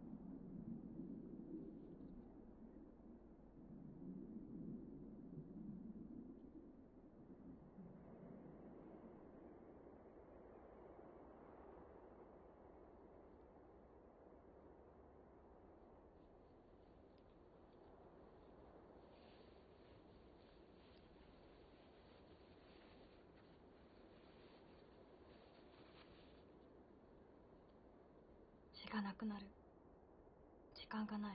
う。血がなくなる。時間がない。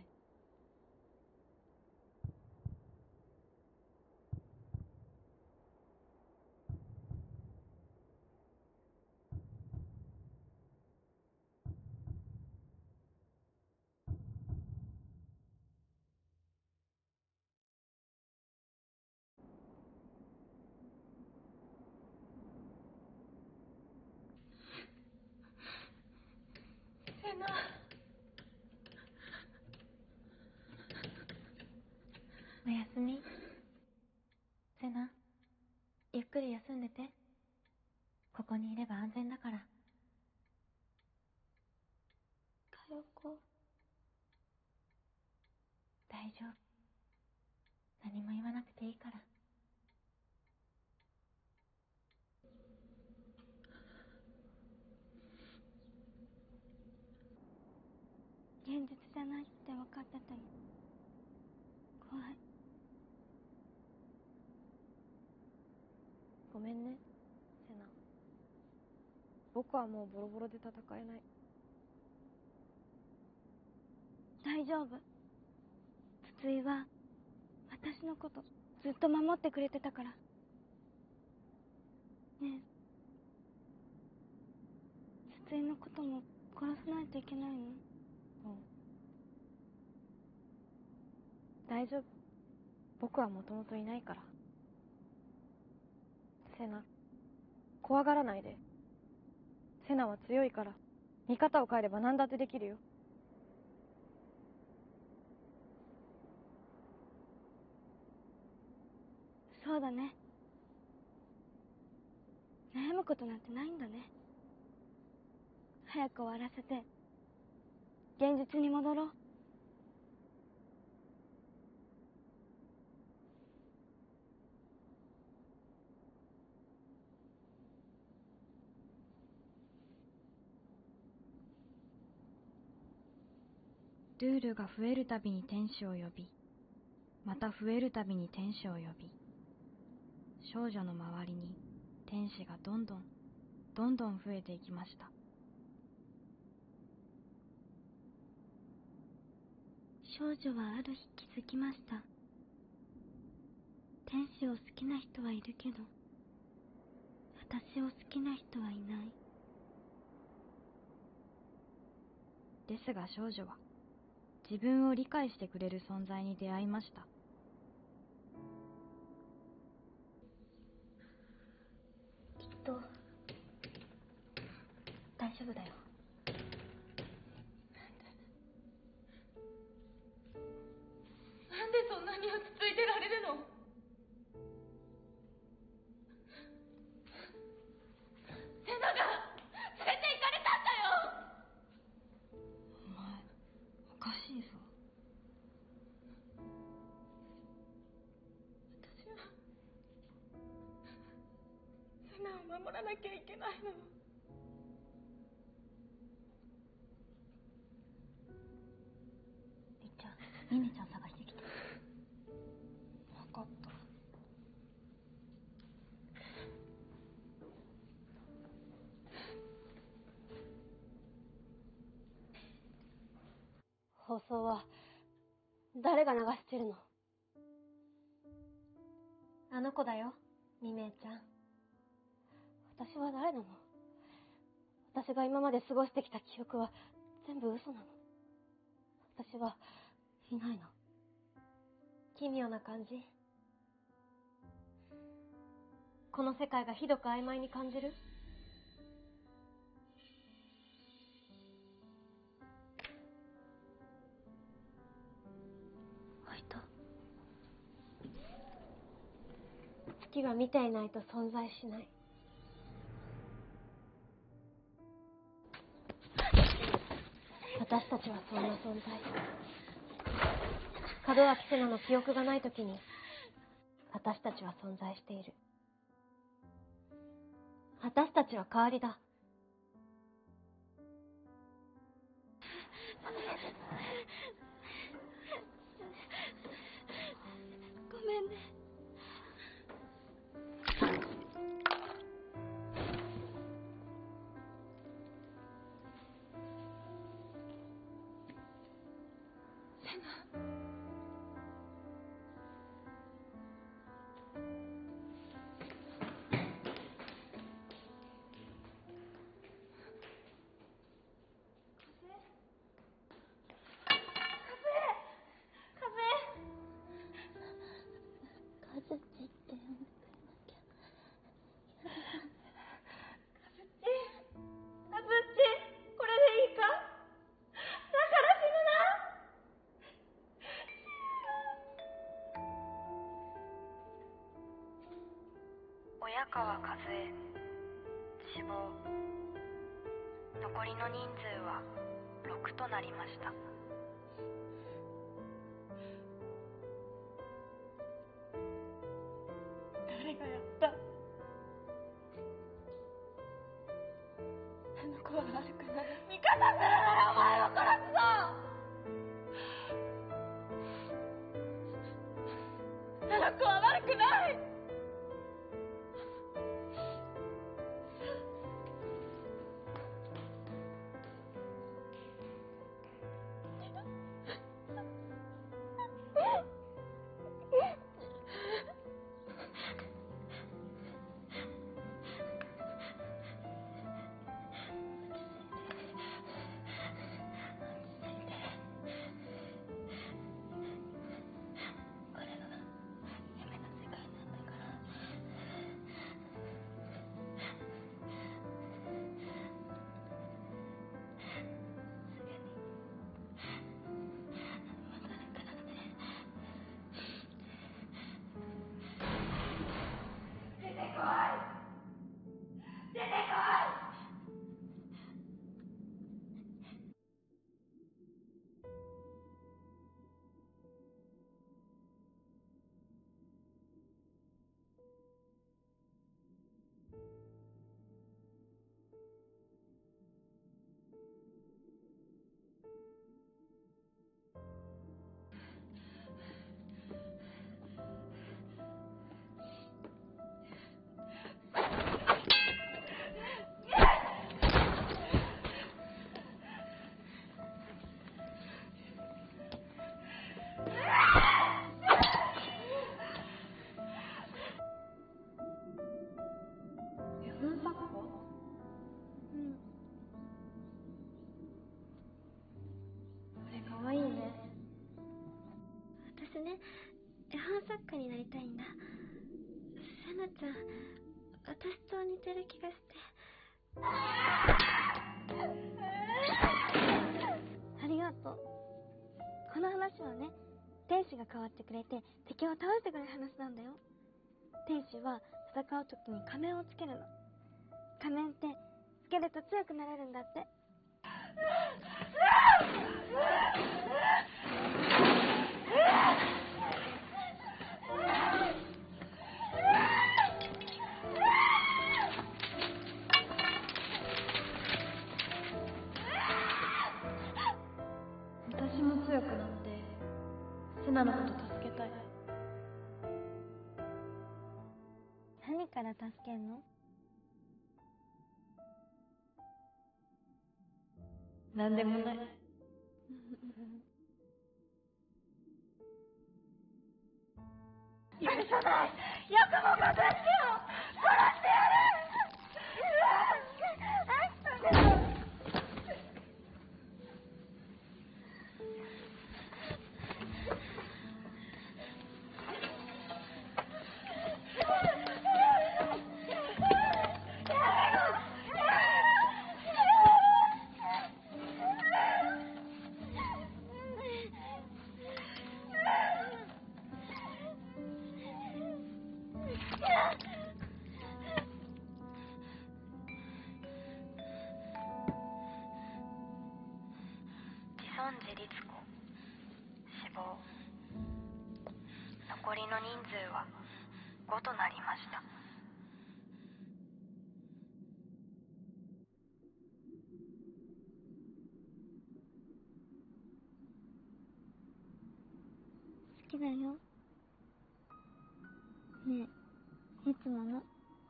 セナ。 おやすみ。セナ、ゆっくり休んでて。ここにいれば安全だから。 かよこ。 大丈夫。何も言わなくていいから。 現実じゃないって分かってても怖い。 ごめんね、セナ。僕はもうボロボロで戦えない。 大丈夫。筒井は私のことずっと守ってくれてたから。ねえ、筒井のことも殺さないといけないの？うん。 大丈夫。僕はもともといないから。セナ、怖がらないで。セナは強いから、見方を変えれば何だってできるよ。 そうだね。ね悩むことなんてないんだね。早く終わらせて現実に戻ろう。 ルールが増えるたびに天使を呼び、また増えるたびに天使を呼び、少女の周りに天使がどんどんどんどん増えていきました。 少女はある日気づきました。天使を好きな人はいるけど、私を好きな人はいない。 ですが少女は自分を理解してくれる存在に出会いました。 きっと大丈夫だよ。 なんでそんなに落ち着いてられるの？セナが連れて行かれたんだよ。 お前おかしいぞ。 私はセナを守らなきゃいけないの。 りっちゃん、ミネちゃん探してきて。 分かった。 放送は誰が流してるの？ あの子だよ、ミネちゃん。 私は誰なの？私が今まで過ごしてきた記憶は全部嘘なの？私はいないの？ 奇妙な感じ。この世界がひどく曖昧に感じる？ 開いた。月は見ていないと存在しない。私たちはそんな存在。門脇セナの記憶がないときに私たちは存在している。私たちは代わりだ。 ごめんね。 セナ。 カズチって呼んでくれなきゃ。 カズチ、カズチ、これでいいか？だから死ぬな。 親川和恵死亡。残りの人数はろくとなりました。 誰がやった？あの子は悪くない。味方するならお前を殺すぞ。あの子は悪くない。 これが夢の世界なんだかかになりたいんだ。セナちゃん、私と似てる気がして。ありがとう。この話はね、天使が変わってくれて敵を倒してくれる話なんだよ。天使は戦う時に仮面をつけるの。仮面ってつけると強くなれるんだって。 私も強くなってセナのこと助けたい。 何から助けんの？ なんでもない。 許さない。ヤクモが助けろ。殺してやる。 自尊寺律子死亡。残りの人数はごとなりました。 好きだよ。ねえ、いつもの。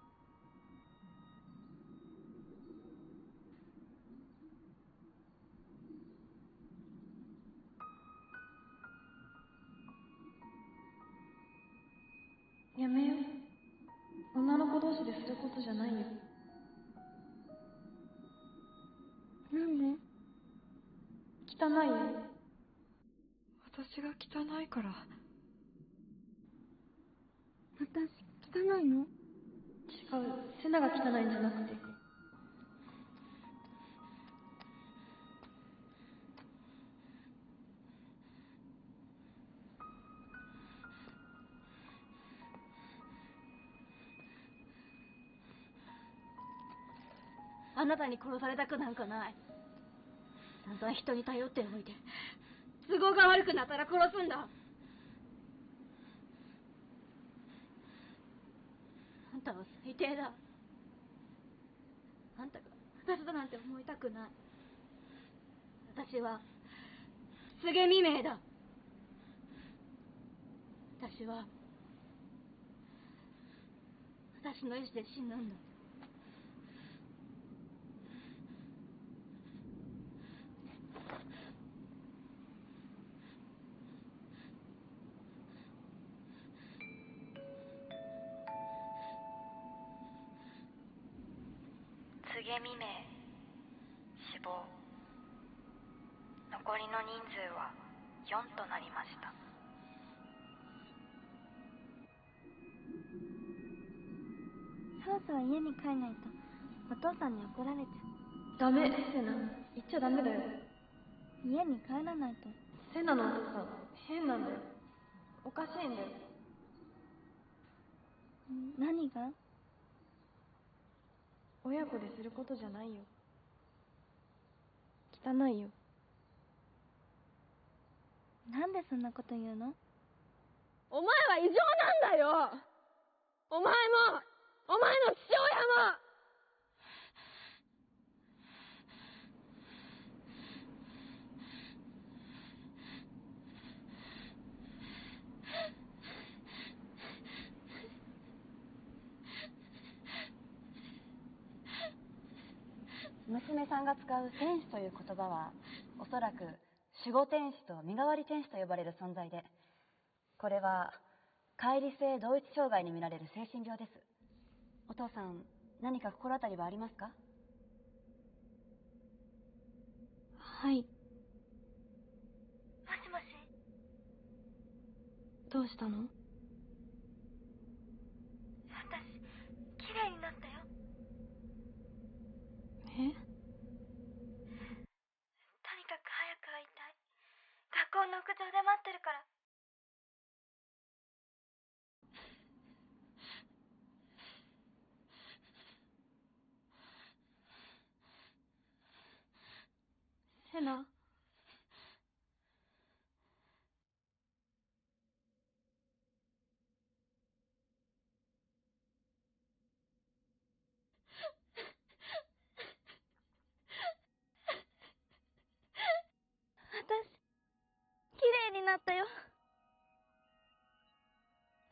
やめよう。女の子同士ですることじゃないよ。 なんで？ 汚いよ。私が汚いから。 私、汚いの？ 違う、セナが汚いんじゃなくて。 あなたに殺されたくなんかない。散々人に頼っておいて都合が悪くなったら殺すんだ。あんたは最低だ。あんたが私だなんて思いたくない。私は柘植未明だ。私は私の意志で死ぬんだ。 柘植未明死亡。残りの人数はよんとなりました。 そろそろ家に帰らないとお父さんに怒られちゃう。 ダメ、セナ。言っちゃダメだよ。 家に帰らないと。 セナのお父さん、変なんだよ。おかしいんだよ。 何が？ 親子ですることじゃないよ。汚いよ。 なんでそんなこと言うの？ お前は異常なんだよ。お前もお前の父親も。 娘さんが使う天使という言葉は、おそらく守護天使と身代わり天使と呼ばれる存在で、これは乖離性同一障害に見られる精神病です。お父さん、何か心当たりはありますか？ はい。 もしもし。 どうしたの？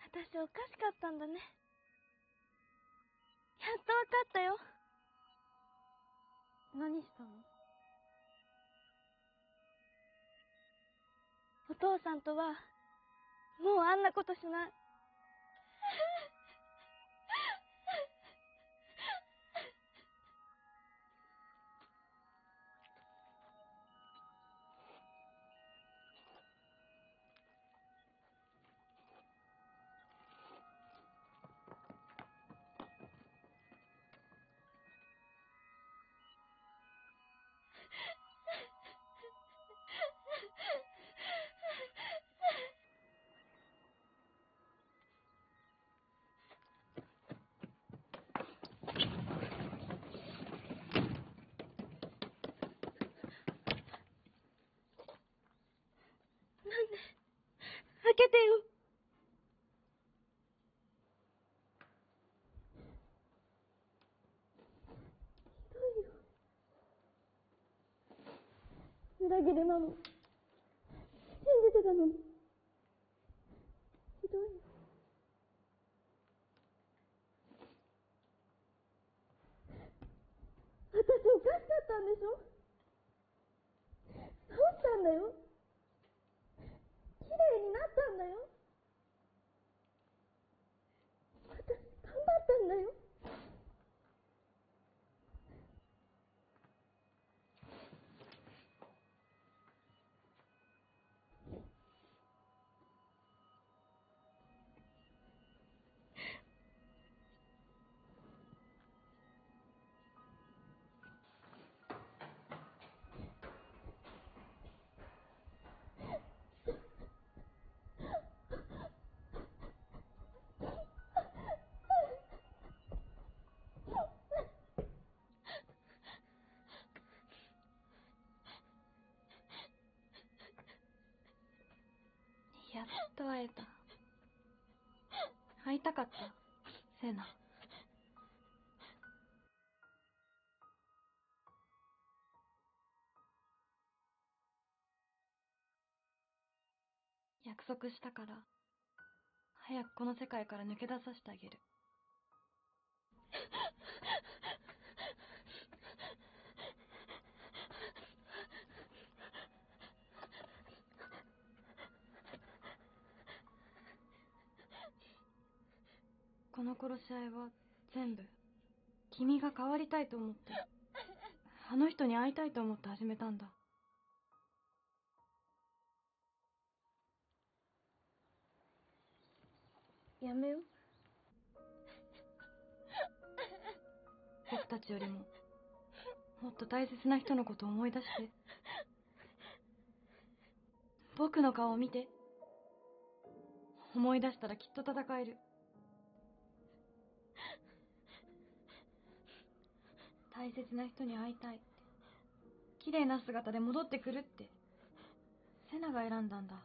私おかしかったんだね。やっとわかったよ。 何したの？ お父さんとはもうあんなことしない。なんで開けてよ。ひどいよ。裏切りなの。信じてたのに。ひどいよ。私おかしかったんでしょ？どうしたんだよ。綺麗になったんだよ。私頑張ったんだよ。 やっと会えた。会いたかった、セナ。約束したから、早くこの世界から抜け出させてあげる。この殺し合いは全部君が変わりたいと思って、あの人に会いたいと思って始めたんだ。 やめよ。 僕たちよりももっと大切な人のことを思い出して。僕の顔を見て。思い出したらきっと戦える。大切な人に会いたいって、綺麗な姿で戻ってくるってセナが選んだんだ。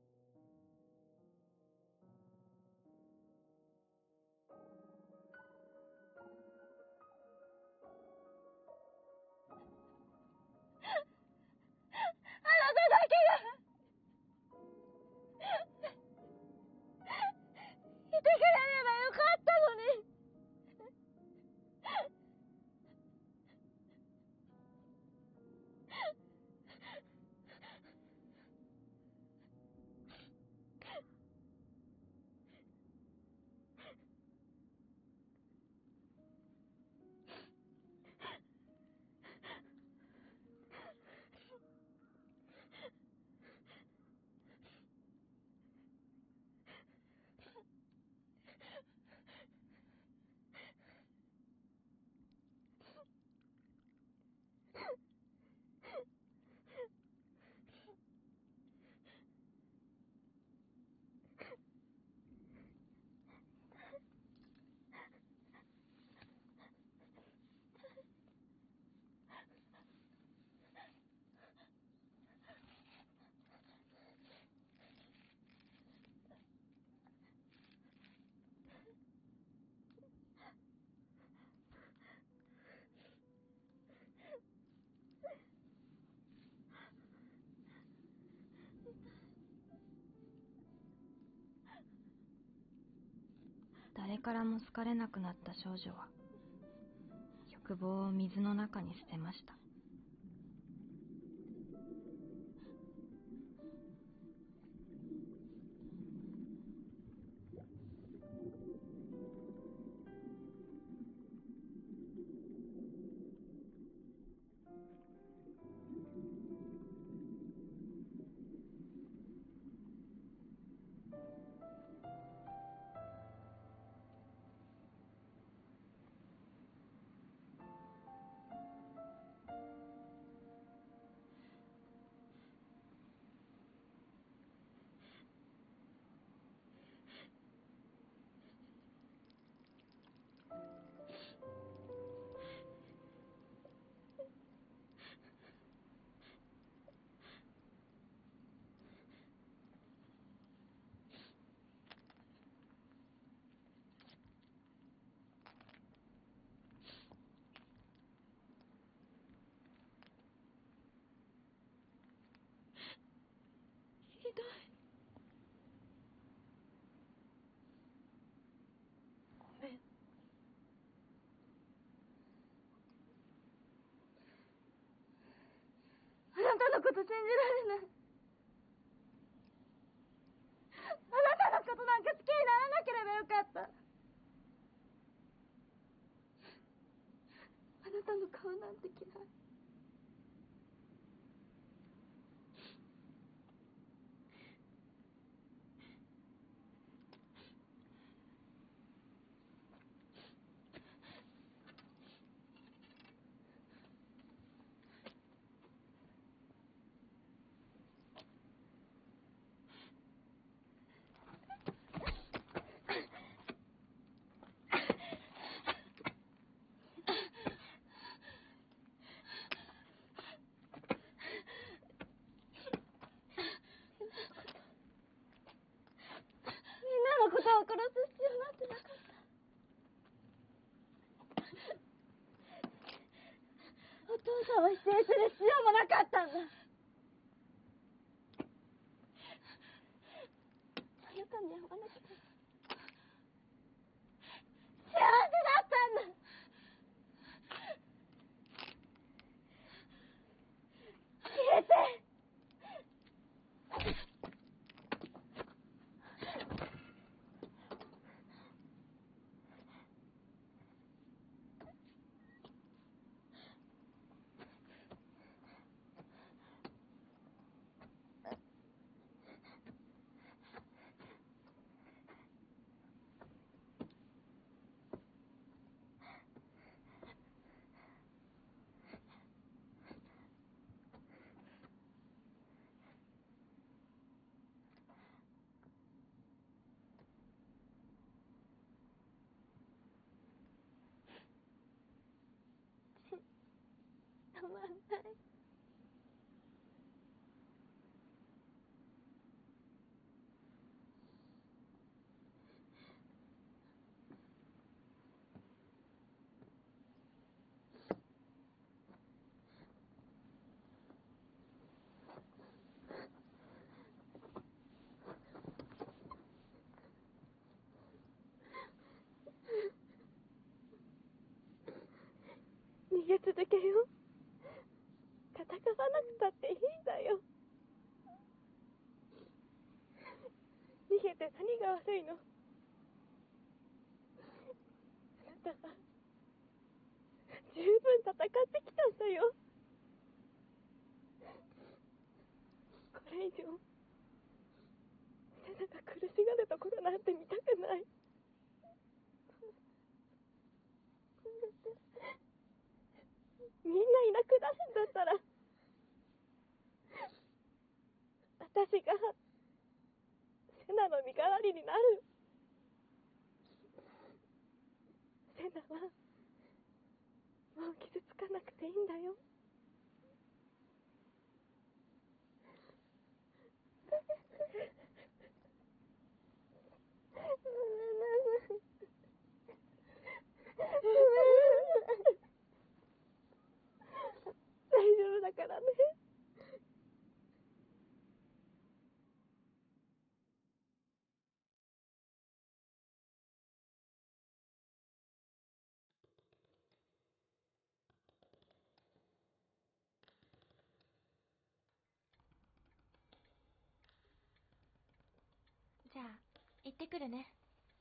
あなただけがいてくれればよかったのに。 誰からも好かれなくなった少女は欲望を水の中に捨てました。 ひどい。ごめん。あなたのこと信じられない。あなたのことなんか好きにならなければよかった。あなたの顔なんて嫌い。みんなのことを殺す必要なんてなかった。お父さんを否定する必要もなかったんだ。あなたに会わなきゃ幸せだったんだ。消えて。たまんない。逃げ続けよう。戦わなくたっていいんだよ。逃げて何が悪いの。あなたは十分戦ってきたんだよ。これ以上セナが苦しがるところなんて見たくない。みんないなくなるんだったら私がセナの身代わりになる。セナはもう傷つかなくていいんだよ。大丈夫だからね。 行ってくるね。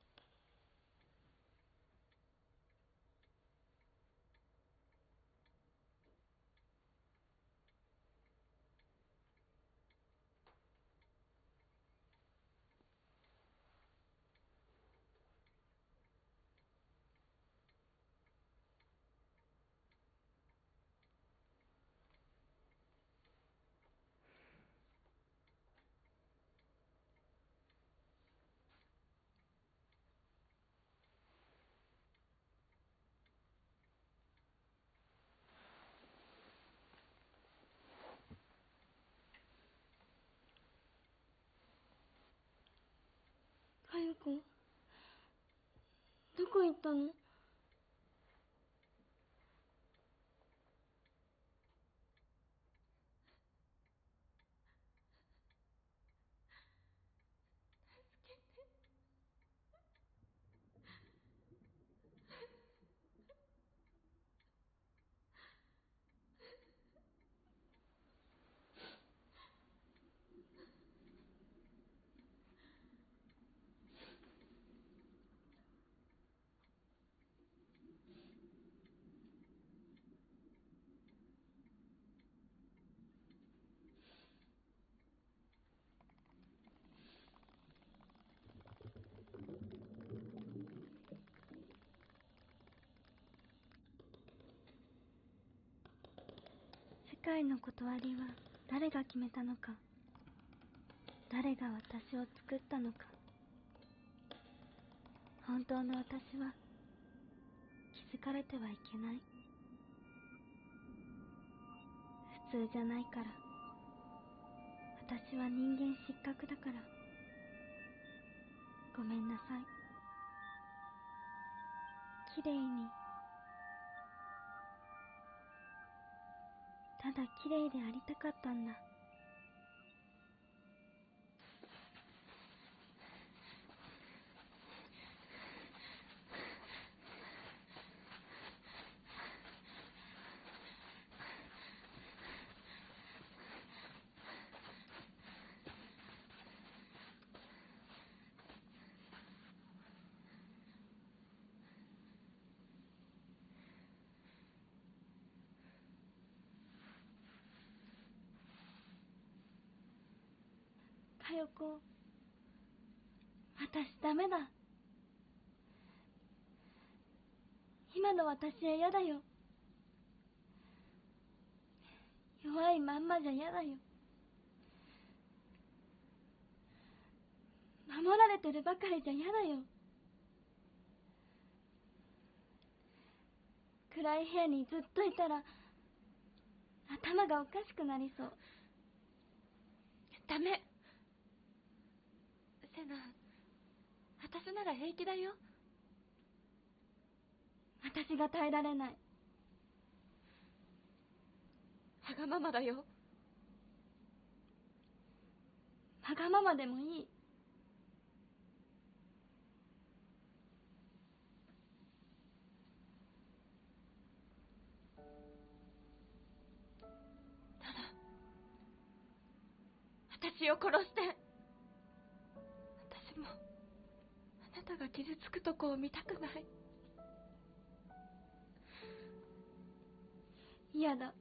かよこ、どこ行ったの？世界の断りは誰が決めたのか、誰が私を作ったのか。本当の私は気づかれてはいけない。普通じゃないから。私は人間失格だから。ごめんなさい。きれいに、ただきれいでありたかったんだ。かよこ、私ダメだ。今の私は嫌だよ。弱いまんまじゃ嫌だよ。守られてるばかりじゃ嫌だよ。暗い部屋にずっといたら頭がおかしくなりそう。 ダメ。セナ、私なら平気だよ。 私が耐えられない。 わがままだよ。 わがままでもいい。 ただ、私を殺して。私もあなたが傷つくとこを見たくない。 嫌だ。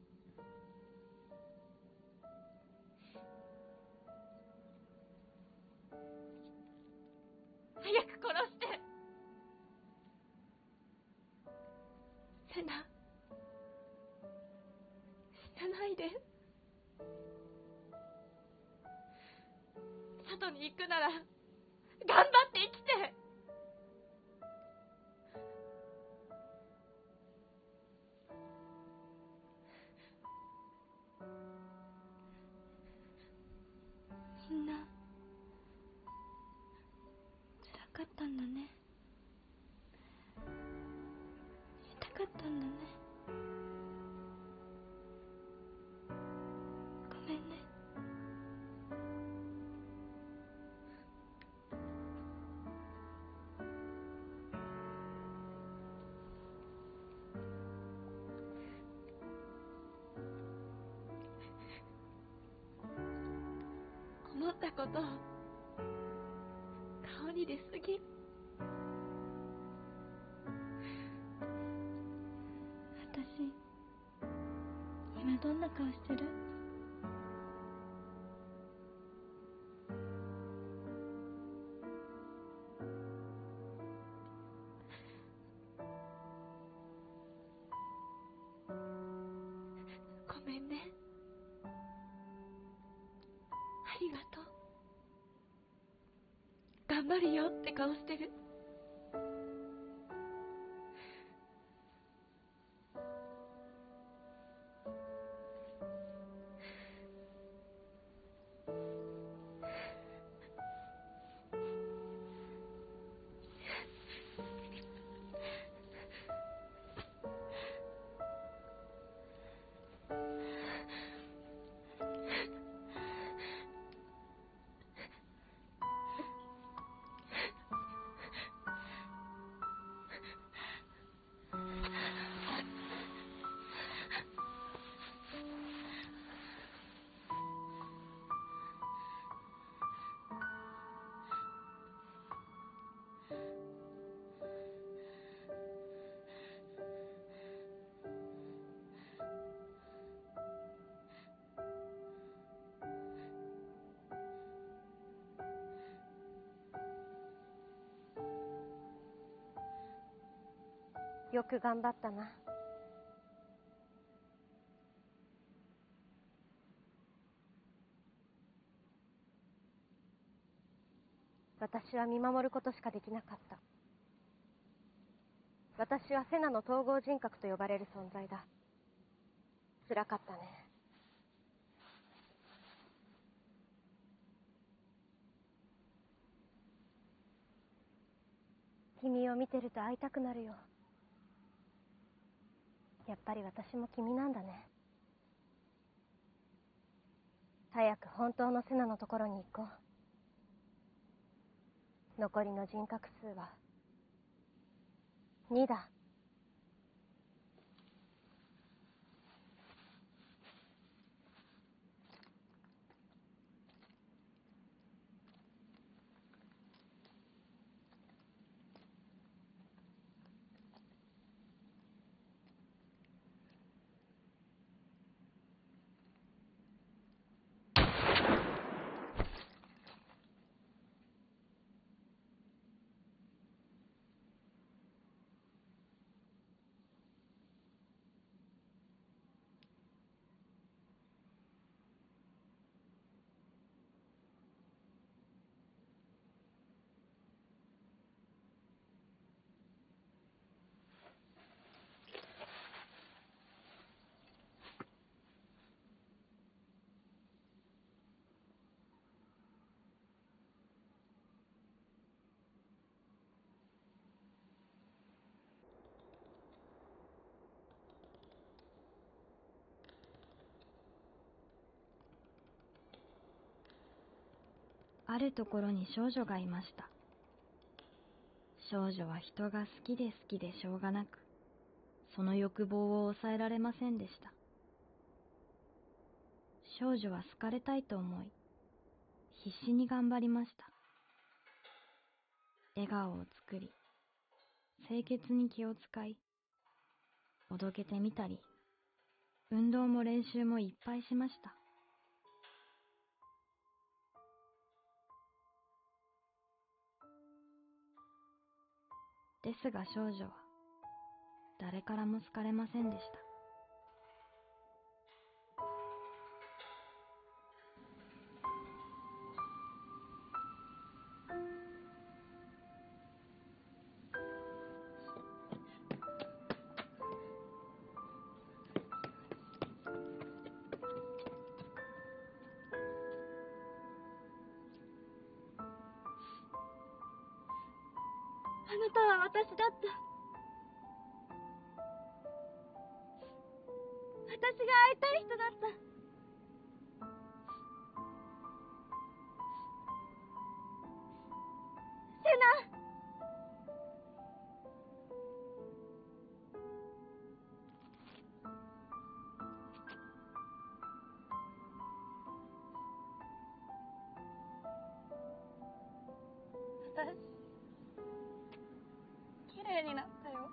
早く殺して。セナ、死なないで。外に行くなら頑張って生きて。 みんな辛かったんだね。痛かったんだね。ごめんね。 思ったこと顔理で過ぎる。私、今どんな顔してる？ごめんね。ありがとう。頑張るよって顔してる。 よく頑張ったな。私は見守ることしかできなかった。私はセナの統合人格と呼ばれる存在だ。辛かったね。君を見てると会いたくなるよ。やっぱり私も君なんだね。早く本当のセナのところに行こう。残りの人格数はにだ。 あるところに少女がいました。少女は人が好きで好きでしょうがなく、その欲望を抑えられませんでした。少女は好かれたいと思い、必死に頑張りました。笑顔を作り、清潔に気を使い、おどけてみたり、運動も練習もいっぱいしました。ですが少女は誰からも好かれませんでした。 あなたは私だった。私が会いたい人だった。セナ。 私れになったよ。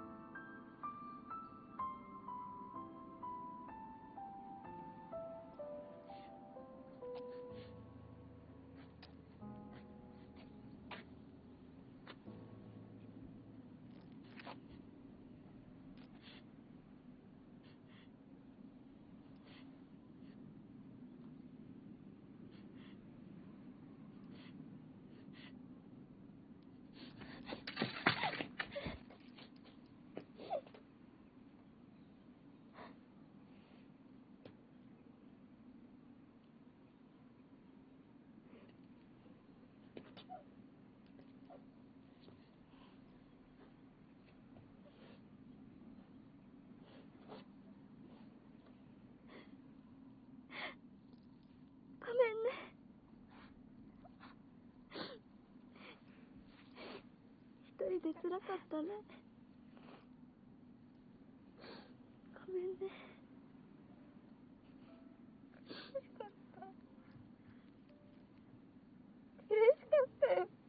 ごめんね。一人で辛かったね。ごめんね。嬉しかった。嬉しかったよ。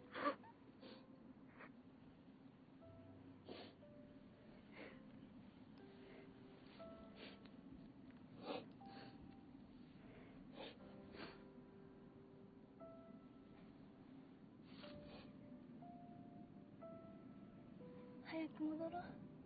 早く戻ろう。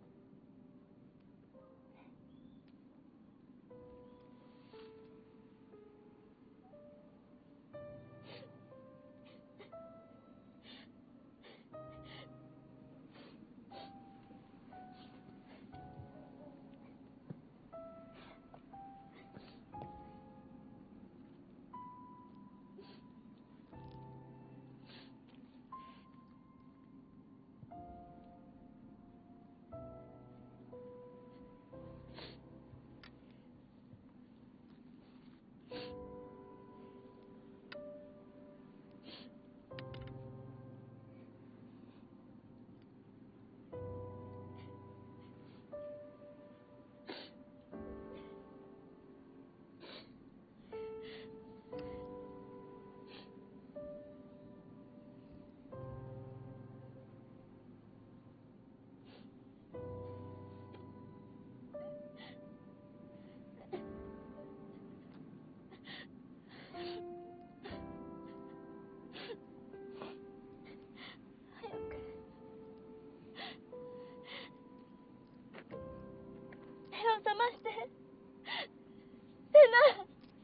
目を覚まして。セナ。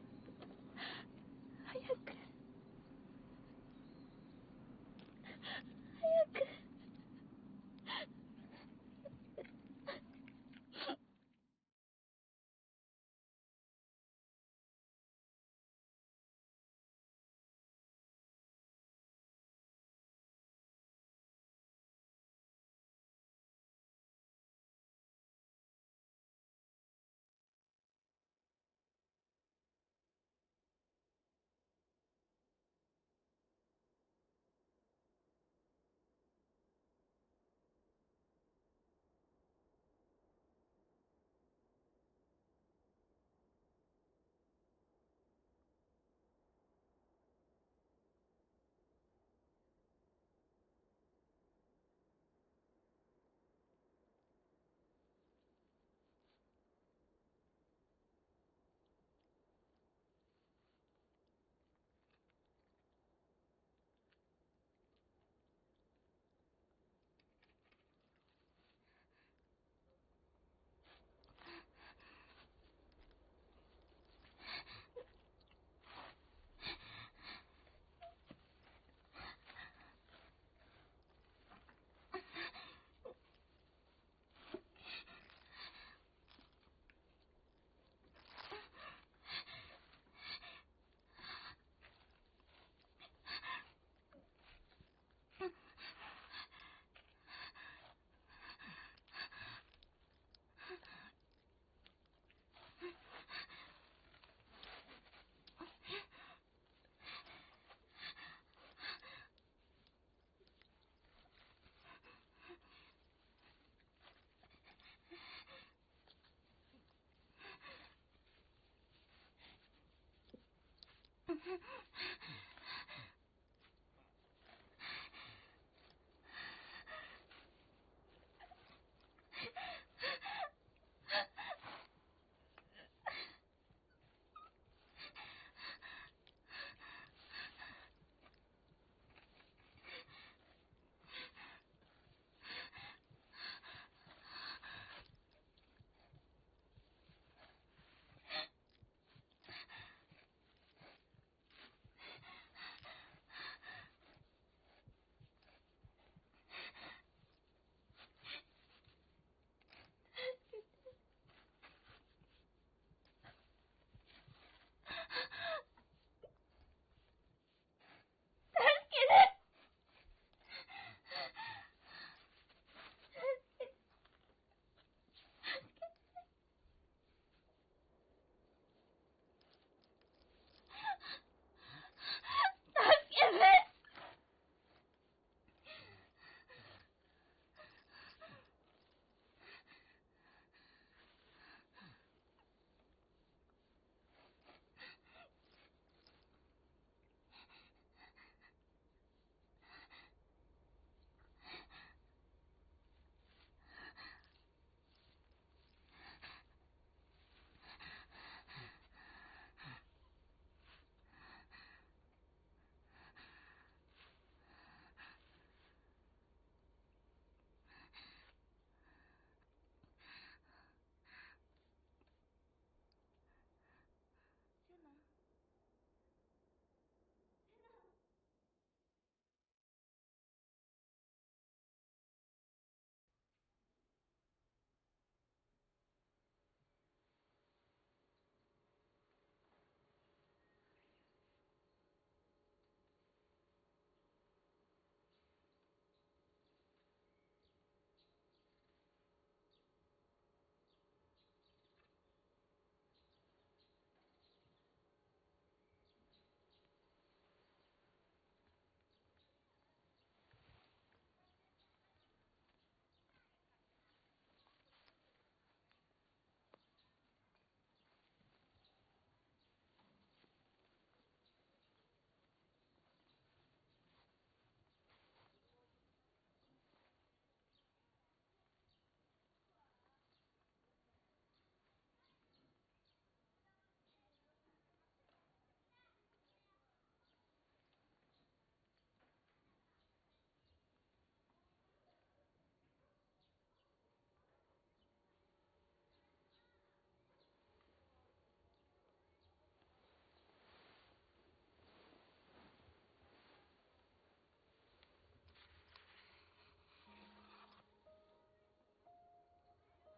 早く。早く。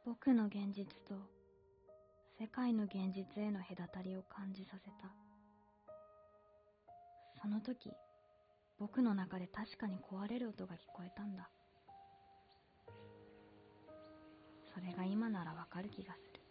僕の現実と世界の現実への隔たりを感じさせた。その時、僕の中で確かに壊れる音が聞こえたんだ。それが今ならわかる気がする。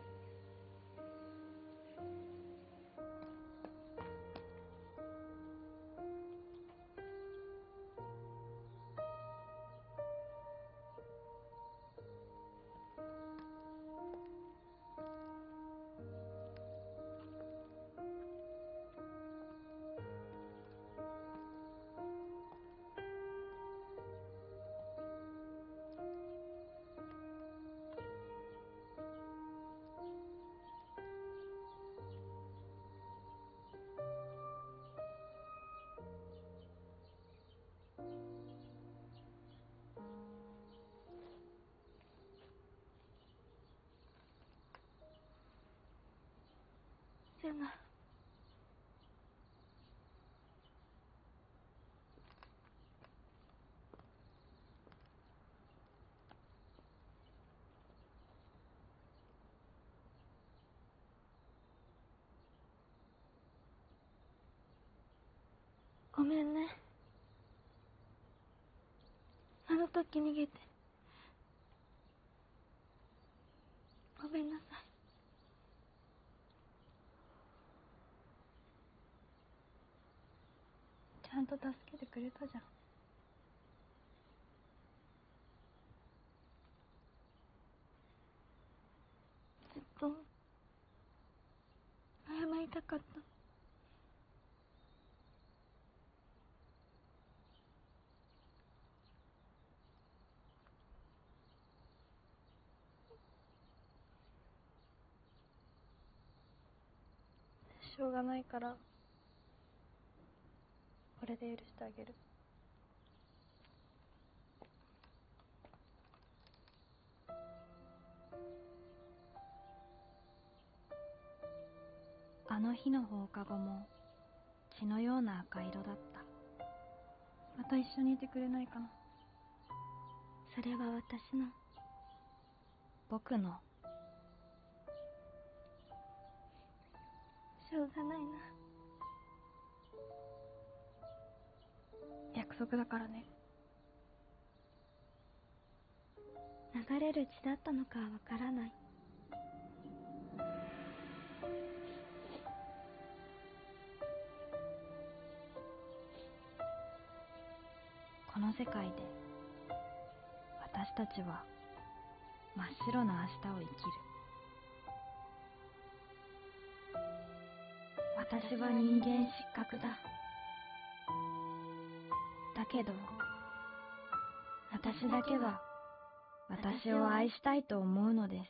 セナ、ごめんね。あの時逃げてごめんなさい。ちゃんと助けてくれたじゃん。ずっと謝りたかった。しょうがないからこれで許してあげる。 あの日の放課後も血のような赤色だった。 また一緒にいてくれないかな。 それは私の、 僕の。 しょうがないな。約束だからね。 流れる血だったのかはわからない。 この世界で私たちは真っ白な明日を生きる。私は人間失格だ。だけど私だけは私を愛したいと思うのです。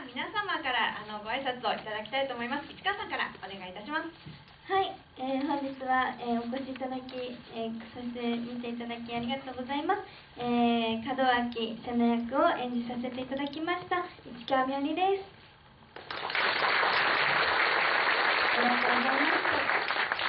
は皆様からあのご挨拶をいただきたいと思います。市川さんからお願いいたします。 はい、えー、本日は、えー、お越しいただき、えー、そして見ていただきありがとうございます。えー、門脇瀬名役を演じさせていただきました市川みおりです。ありがとうございます。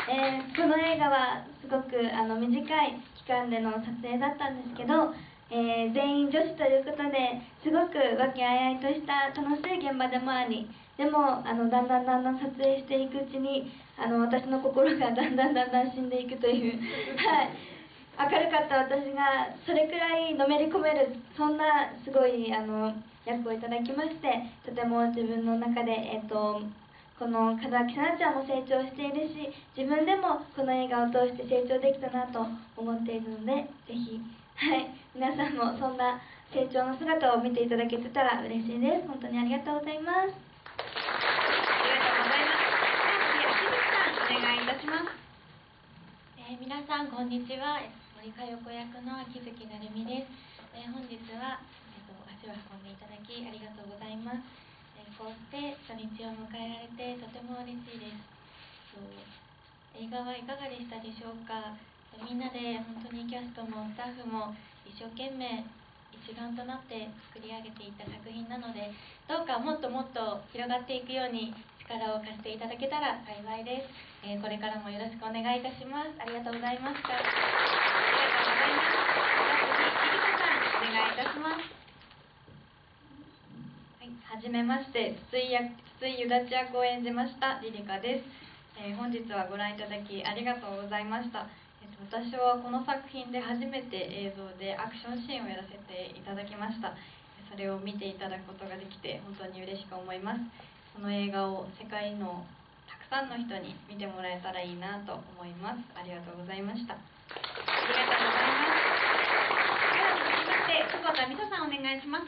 えー、この映画はすごくあの短い期間での撮影だったんですけど、えー、全員女子ということですごく和気あいあいとした楽しい現場でもあり、でもあのだんだんだんだん撮影していくうちにあの私の心がだんだんだんだん死んでいくというはい、明るかった私がそれくらいのめり込める、そんなすごいあの役をいただきまして、とても自分の中で、えっとこの門脇さなちゃんも成長しているし、自分でもこの映画を通して成長できたなと思っているので、ぜひ、はい、皆さんもそんな成長の姿を見ていただけてたら嬉しいです。本当にありがとうございます。 ありがとうございます。では次、秋月さんお願いいたします。 えー、皆さんこんにちは。森佳代子役の秋月成美です。えー、本日は、えー、と足を運んでいただきありがとうございます。えー、こうして初日を迎えられてとても嬉しいです。映画はいかがでしたでしょうか。みんなで本当にキャストもスタッフも一生懸命一丸となって作り上げていった作品なので、どうかもっともっと広がっていくように力を貸していただけたら幸いです。えー、これからもよろしくお願いいたします。ありがとうございました。ありがとうございます。次、リリカさんお願いいたします。 はい、はじめまして、筒井役筒井ゆだち役を演じましたリリカです。えー、本日はご覧いただきありがとうございました。えっと、私はこの作品で初めて映像でアクションシーンをやらせていただきました。それを見ていただくことができて本当に嬉しく思います。この映画を世界のたくさんの人に見てもらえたらいいなと思います。ありがとうございました。ありがとうございます。では続きまして久保田美沙さんお願いします。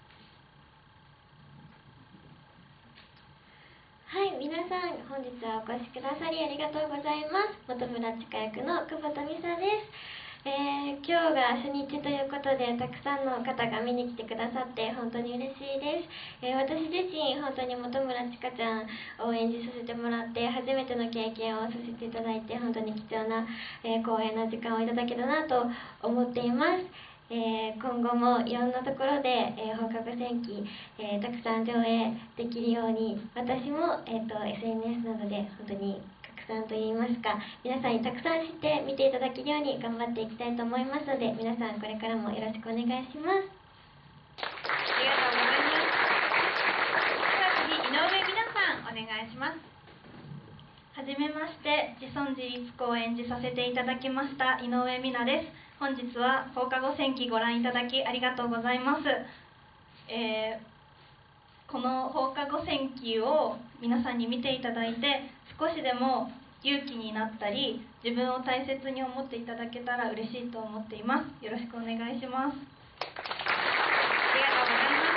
はい、皆さん本日はお越しくださりありがとうございます。本村千佳役の久保田美沙です。えー、今日が初日ということでたくさんの方が見に来てくださって本当に嬉しいです。えー、私自身本当に本村千佳ちゃんを演じさせてもらって初めての経験をさせていただいて本当に貴重な、えー、光栄な時間をいただけたなと思っています。えー、今後もいろんなところで、えー、放課後戦記、えー、たくさん上映できるように私も、えー、と エスエヌエス などで本当に拡散といいますか皆さんにたくさん知って見ていただけるように頑張っていきたいと思いますので皆さんこれからもよろしくお願いします。 ありがとうございます。では次、井上美奈さんお願いします。 はじめまして、自尊自立子を演じさせていただきました井上美奈です。本日は放課後戦記ご覧いただきありがとうございます。えー、この放課後戦記を皆さんに見ていただいて少しでも勇気になったり自分を大切に思っていただけたら嬉しいと思っています。よろしくお願いします。 ありがとうございます。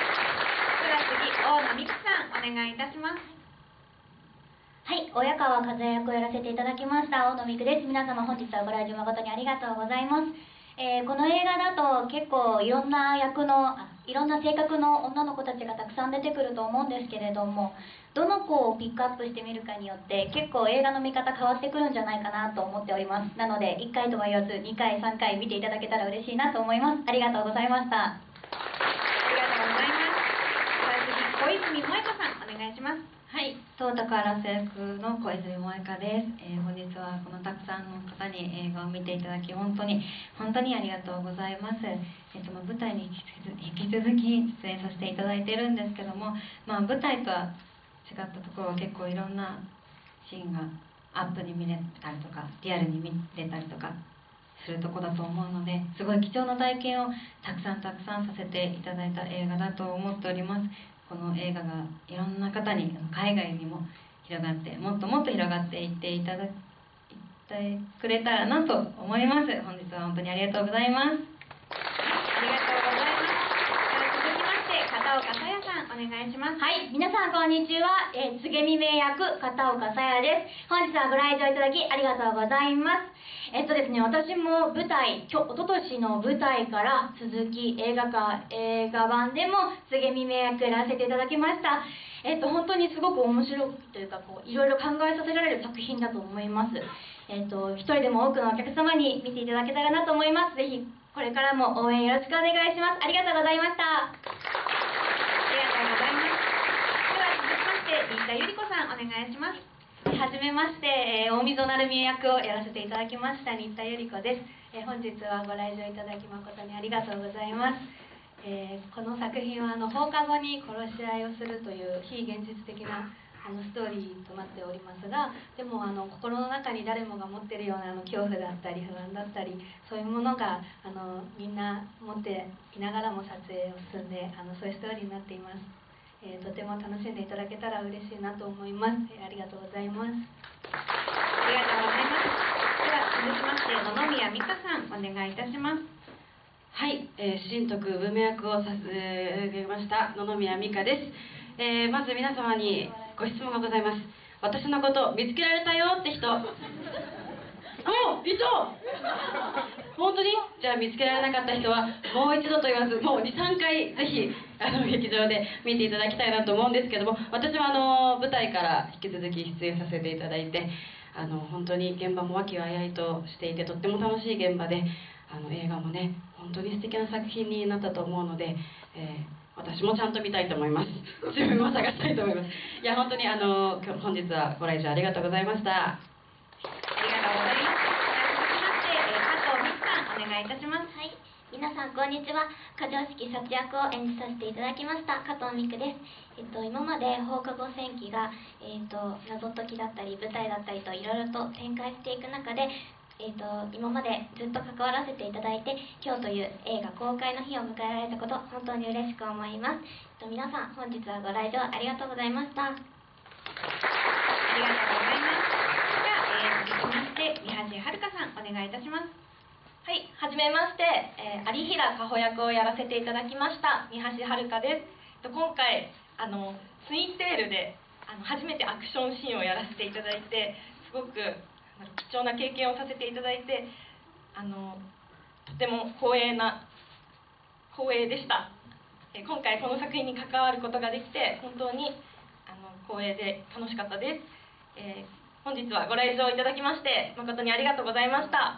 では次、大野美久さんお願いいたします。 はい、親川和也役をやらせていただきました大野美久です。皆様本日はご来場誠にありがとうございます。えー、この映画だと結構いろんな役のいろんな性格の女の子たちがたくさん出てくると思うんですけれども、どの子をピックアップしてみるかによって結構映画の見方変わってくるんじゃないかなと思っております。なのでいっかいとは言わずにかいさんかい見ていただけたら嬉しいなと思います。ありがとうございました。 ありがとうございます。では次、小泉萌子さんお願いします。 はい、東宝制服の小泉萌香です。えー、本日はこのたくさんの方に映画を見ていただき本当に本当にありがとうございます。えっとまあ、舞台に引き続き出演させていただいているんですけども、まあ、舞台とは違ったところは結構いろんなシーンがアップに見れたりとかリアルに見れたりとかするところだと思うので、すごい貴重な体験をたくさんたくさんさせていただいた映画だと思っております。この映画がいろんな方に海外にも広がってもっともっと広がっていっていただいてくれたらなと思います。本日は本当にありがとうございます。 ありがとうございます。続きまして片片岡さやさん、お願いします。 はい、皆さんこんにちは。えー、つげみめ役片岡さやです。本日はご来場いただきありがとうございます。えっとですね、私も舞台、きょおととしの舞台から続き映画化、映画版でもつげみめ役やらせていただきました。えっと本当にすごく面白いというか、こういろいろ考えさせられる作品だと思います。えっと一人でも多くのお客様に見ていただけたらなと思います。ぜひこれからも応援よろしくお願いします。ありがとうございました。 ありがとうございます。では続きまして新田由里子さん、お願いします。 はじめまして、えー、大溝成美役をやらせていただきました新田由里子です。えー、本日はご来場いただき誠にありがとうございます。えー、この作品はあの放課後に殺し合いをするという非現実的なあのストーリーとなっておりますが、でもあの心の中に誰もが持っているようなあの恐怖だったり不安だったり、そういうものがあのみんな持っていながらも撮影を進んで、あのそういうストーリーになっています。えー、とても楽しんでいただけたら嬉しいなと思います。えー、ありがとうございます。 ありがとうございます。では続きまして野々宮美香さん、お願いいたします。 はい、えー、新徳文明役をさせていただきました野々宮美香です。えー、まず皆様にご質問がございます。私のこと見つけられたよって人。お、いた。本当に？じゃあ見つけられなかった人はもう一度と言わずもうに、さんかいぜひあの劇場で見ていただきたいなと思うんですけども、私はあの舞台から引き続き出演させていただいて、あの本当に現場も和気あいあいとしていてとっても楽しい現場で、あの映画もね本当に素敵な作品になったと思うので、えー私もちゃんと見たいと思います。自分も探したいと思います。いや本当にあの今日本日はご来場ありがとうございました。 ありがとうございます。続きまして、えー、加藤美さん、お願いいたします。 はい、皆さんこんにちは。過剰式幸役を演じさせていただきました加藤美久です。えっと今まで放課後戦記がえっと謎解きだったり舞台だったりといろいろと展開していく中で。えー、と今までずっと関わらせていただいて、今日という映画公開の日を迎えられたこと本当に嬉しく思います。えー、と皆さん本日はご来場ありがとうございました。 ありがとうございます。では、えー、続きまして三橋遥さん、お願いいたします。 はい、はじめまして、えー、有平加穂役をやらせていただきました三橋遥です。今回あのツインテールであの初めてアクションシーンをやらせていただいて、すごく貴重な経験をさせていただいて、あのとても光栄な光栄でした。え今回この作品に関わることができて本当にあの光栄で楽しかったです。えー、本日はご来場いただきまして誠にありがとうございました。 あ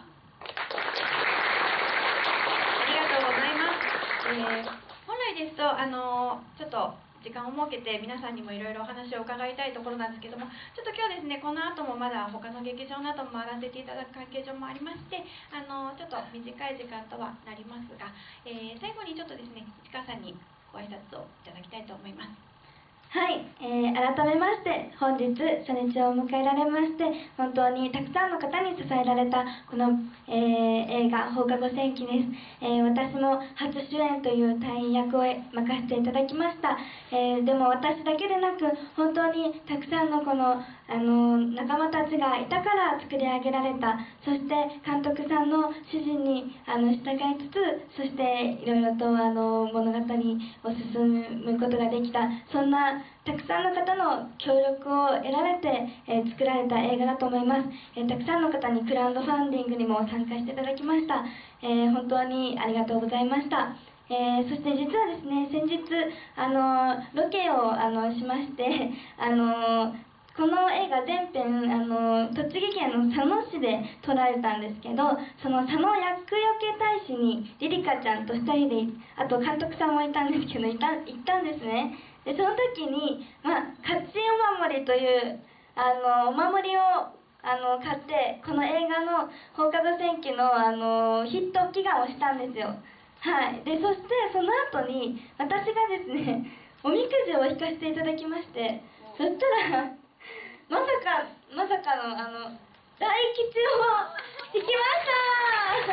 りがとうございます。えー、本来ですとあのちょっと時間を設けて皆さんにもいろいろお話を伺いたいところなんですけども、ちょっと今日ですねこの後もまだ他の劇場なども回らせていただく関係上もありまして、あのちょっと短い時間とはなりますが、えー、最後にちょっとですね市川さんにご挨拶をいただきたいと思います。 はい、えー、改めまして本日初日を迎えられまして本当にたくさんの方に支えられたこの、えー、映画放課後戦記です。えー、私も初主演という隊員役を任せていただきました。えー、でも私だけでなく本当にたくさんのこのあの仲間たちがいたから作り上げられた、そして監督さんの指示にあの従いつつ、そしていろいろとあの物語を進むことができた、そんなたくさんの方の協力を得られて、えー、作られた映画だと思います。えー、たくさんの方にクラウドファンディングにも参加していただきました。えー、本当にありがとうございました。えー、そして実はですね先日あのロケをあのしましてあのこの映画全編あの栃木県の佐野市で撮られたんですけど、その佐野厄除け大使にリリカちゃんとふたりで、あと監督さんもいたんですけどいた行ったんですね。でその時に、まあ、勝ちお守りというあのお守りをあの買ってこの映画の放課後戦記のあのヒット祈願をしたんですよ。はい、でそしてその後に私がですねおみくじを引かせていただきまして、そしたらまさかまさかのあの大吉を引きました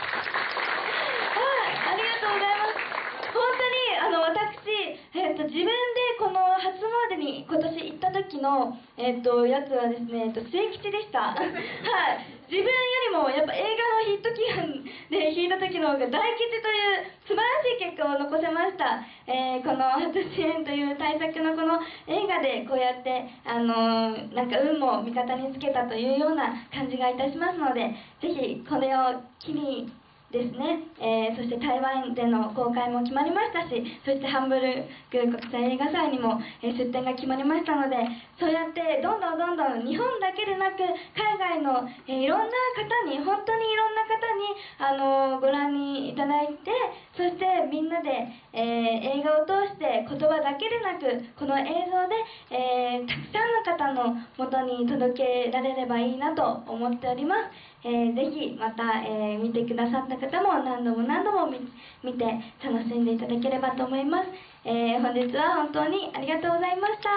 はい、ありがとうございます。本当にあの私、えー、と自分でこの初詣に今年行った時の、えー、とやつはですね、えー、と末吉でしたはい、自分よりもやっぱ映画のヒット祈願で弾いた時の方が大吉という素晴らしい結果を残せました、えー、この「初主演」という大作のこの映画でこうやってあのー、なんか運も味方につけたというような感じがいたしますので、ぜひこれを機にですね、えー、そして台湾での公開も決まりましたし、そしてハンブルグ国際映画祭にも、えー、出展が決まりましたので、そうやってどんどんどんどん日本だけでなく海外の、えー、いろんな方に、本当にいろんな方に、あのー、ご覧にいただいて、そしてみんなで、えー、映画を通して言葉だけでなくこの映像で、えー、たくさんの方のもとに届けられればいいなと思っております。えー、ぜひまた、えー、見てくださった方も何度も何度も見、見て楽しんでいただければと思います。えー、本日は本当にありがとうございました。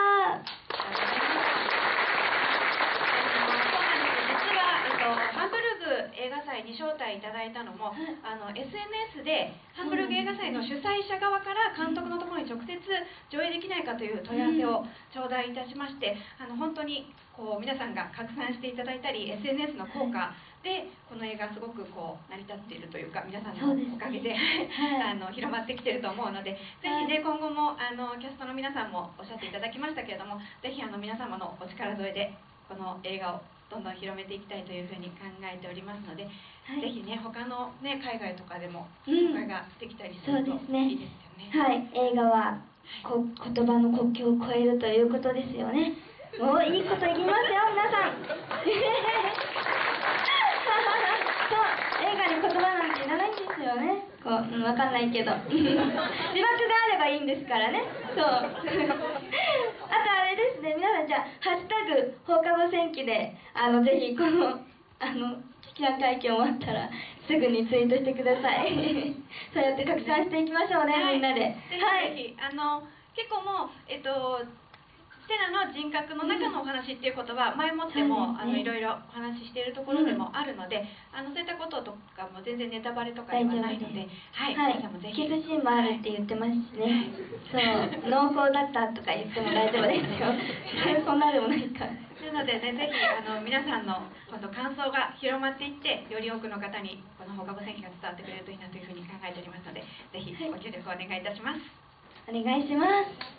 ハンブルグ映画祭に招待いただいたのも、あの エスエヌエス でハンブルグ映画祭の主催者側から監督のところに直接上映できないかという問い合わせを頂戴いたしまして、あの本当にこう皆さんが拡散していただいたり エスエヌエス の効果でこの映画すごくこう成り立っているというか、皆さんのおかげで、あの広まってきていると思うので、ぜひね今後もあのキャストの皆さんもおっしゃっていただきましたけれども、ぜひあの皆様のお力添えでこの映画をどんどん広めていきたいというふうに考えておりますので、はい、ぜひね他のね海外とかでも公開ができたりするといいですよね。 はい、映画はこ言葉の国境を越えるということですよね。もういいこと言いますよ皆さん。そう映画に言葉なんていらないんですよね。こう、うん、分かんないけど字幕があればいいんですからね。そうあとあれですね、皆さんじゃあ「ハッシュタグ放課後戦記」であのぜひこのあの記者会見終わったらすぐにツイートしてください。そうやって拡散していきましょうね、はい、みんなで。 ぜひぜひ、あの結構もうえっとセナの人格の中のお話っていうことは前もっても、うん、あのいろいろお話ししているところでもあるので、うん、あのそういったこととかも全然ネタバレとかではないので、はい、 はい、皆さんもぜひキスシーンもあるって言ってますしね、はい、そう濃厚だったとか言っても大丈夫ですよ。そんなでもないから。 なのでね、ぜひあの皆さんの今度感想が広まっていってより多くの方にこの放課後戦記が伝わってくれるといいなというふうに考えておりますので、ぜひご協力をお願いいたします。 お願いします。